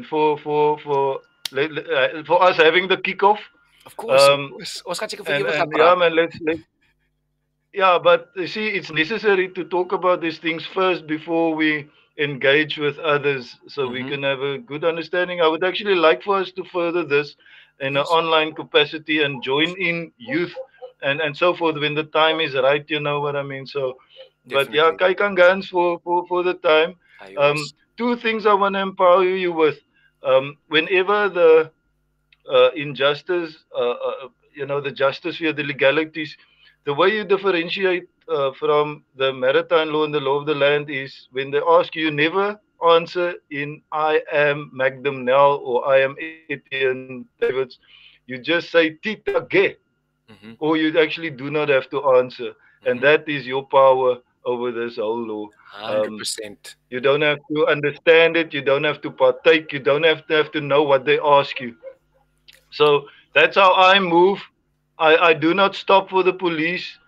for us having the kickoff. Of course, of Um, course. Ons gaan seker vir and ewig daar and yeah, praat. man, let's yeah, but you see, it's necessary to talk about these things first before we engage with others, so we Mhm. can have a good understanding. I would actually like for us to further this in an Yes, online capacity and join in youth and so forth when the time is right. You know what I mean? So, but yeah, definitely. Kai Kangans for the time. Yours. Two things I want to empower you with. Whenever the injustice, the justice via the legalities, the way you differentiate from the maritime law and the law of the land is when they ask you, you never answer in I am Magnum Nell or I am Etienne Davids. You just say Tita Ge, Mhm. or you actually do not have to answer. And Mhm. that is your power over this whole law. Um, 100%. you don't have to understand it. You don't have to partake. You don't have to know what they ask you. So that's how I move. I do not stop for the police.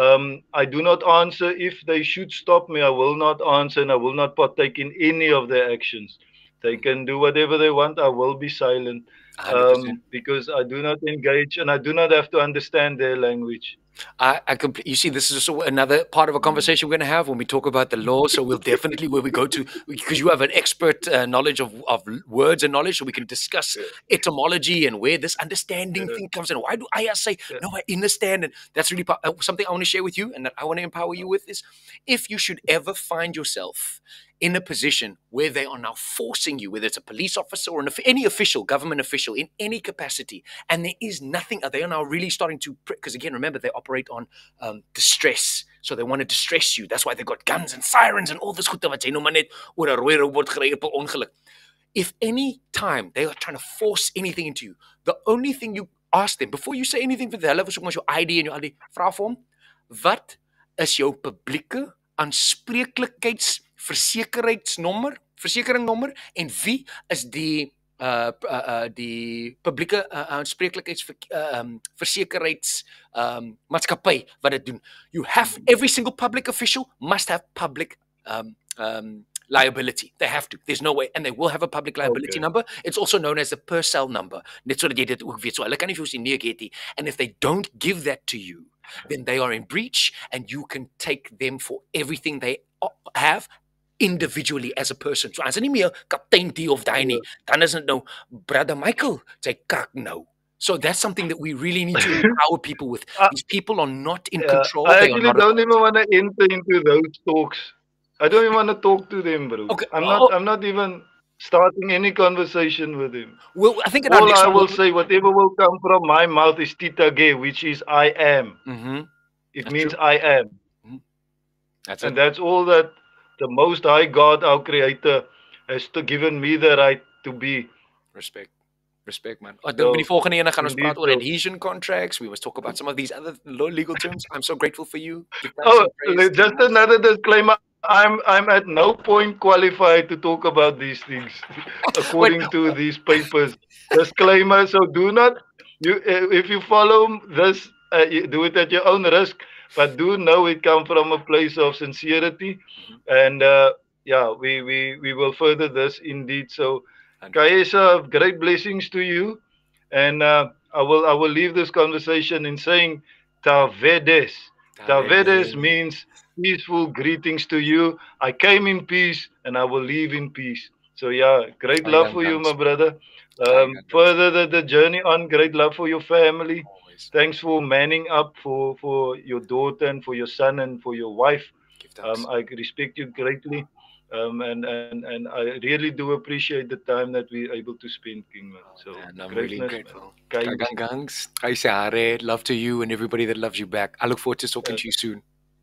I do not answer. If they should stop me, I will not answer and I will not partake in any of their actions. They Mhm. can do whatever they want. I will be silent 100%. because I do not engage and I do not have to understand their language. You see, this is also another part of a Mm. conversation we're going to have when we talk about the law. So we'll definitely, where we go to, because you have an expert knowledge of words and knowledge, so we can discuss Yeah, etymology and where this understanding yeah, thing comes in. Why do I say, yeah. no, I understand? And that's really something I want to share with you and that I want to empower you with is if you should ever find yourself in a position where they are now forcing you, whether it's a police officer or any official, government official, in any capacity, and there is nothing, they are now really starting to, because again, remember, they operate on distress. So they want to distress you. That's why they've got guns and sirens and all this goed wat jy nou maar net oor 'n rooi robot gery op 'n ongeluk. If any time they are trying to force anything into you, the only thing you ask them before you say anything vir hulle, soos jou ID en jou ID, vra vir hom, wat is jou publieke versekeringsnommer en wie is die publieke versekerigheids maatskappy wat dit doen. You have every single public official must have public liability. They have to. There's no way. And they will have a public liability Okay. number. It's also known as the per cell number. Net sodat jy dit ook weet. So hulle kan nie vir jou sê nee, ek het nie. And if they don't give that to you, then they are in breach and you can take them for everything they have individually as a person. So as nie meer kaptein die of daai nie, dan is dit nou brother Michael, sy kak nou. So that's something that we really need to empower people with. These people are not in Yeah, control. I They are actually not don't even want to enter into those talks. I don't even want to talk to them, bro. okay. I'm not. Oh, I'm not even starting any conversation with him. well, I think in our All next I one, will say, whatever will come from my mouth is Tita Gay, which is I am. It that's true. means I am, Mhm. That's and it. that's all that the Most High God, our Creator, has given me the right to be. Respect. Respect, man. Ek dink met die So, volgende ene gaan ons indeed, praat oor bro. adhesion contracts. We must talk about some of these other legal terms. I'm so grateful for you. Give thanks Oh, and praise to the just Most. another disclaimer. I'm at no point qualified to talk about these things, Wait, according to these papers. Disclaimer. So do not if you follow this, you do it at your own risk. But do know it come from a place of sincerity, and yeah, we will further this indeed. So, 100%. Kaisa, great blessings to you, and I will leave this conversation in saying, Tavedes. Tavedes means peaceful greetings to you. I came in peace and I will leave in peace. So yeah, great love for you, my brother. Further the journey on, great love for your family. Always. Thanks for manning up for your daughter and for your son and for your wife. Give thanks. I respect you greatly. And I really do appreciate the time that we're able to spend, Kingman. So And I'm really greatness, man. grateful. Kai- Gangs. Love to you and everybody that loves you back. I look forward to talking to you soon.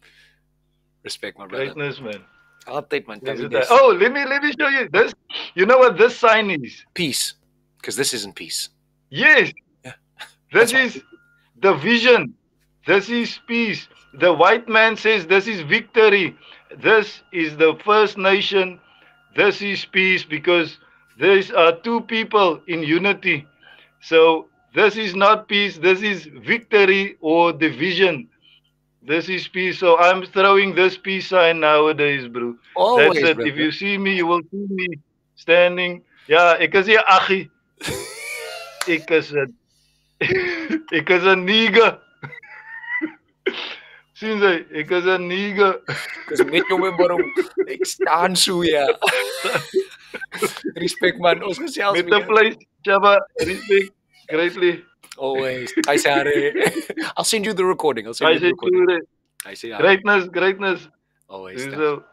Respect, my brother. Greatness, man. Update, man. Oh, let me show you this. You know what this sign is? Peace. Because this isn't peace. Yes. Yeah. This is the vision. This is peace. The white man says this is victory. This is the First Nation. This is peace because these are two people in unity. So This is not peace. This is victory or division. This is peace. So I'm throwing this peace sign nowadays, bro. That's Always, it. If brother. you see me, you will see me standing. Ja, ek is hier aggie. Ek is 'n ek is 'n nigger. Sien jy? Ek is 'n nigger. Because met jou barong ek staan so ja. Respect man, ons gesels Met 'n vleis, Chaba, respect greatly. Always. I say I'll send you the recording. I'll send I you the say recording. Ture. I say Greatness, greatness. always. So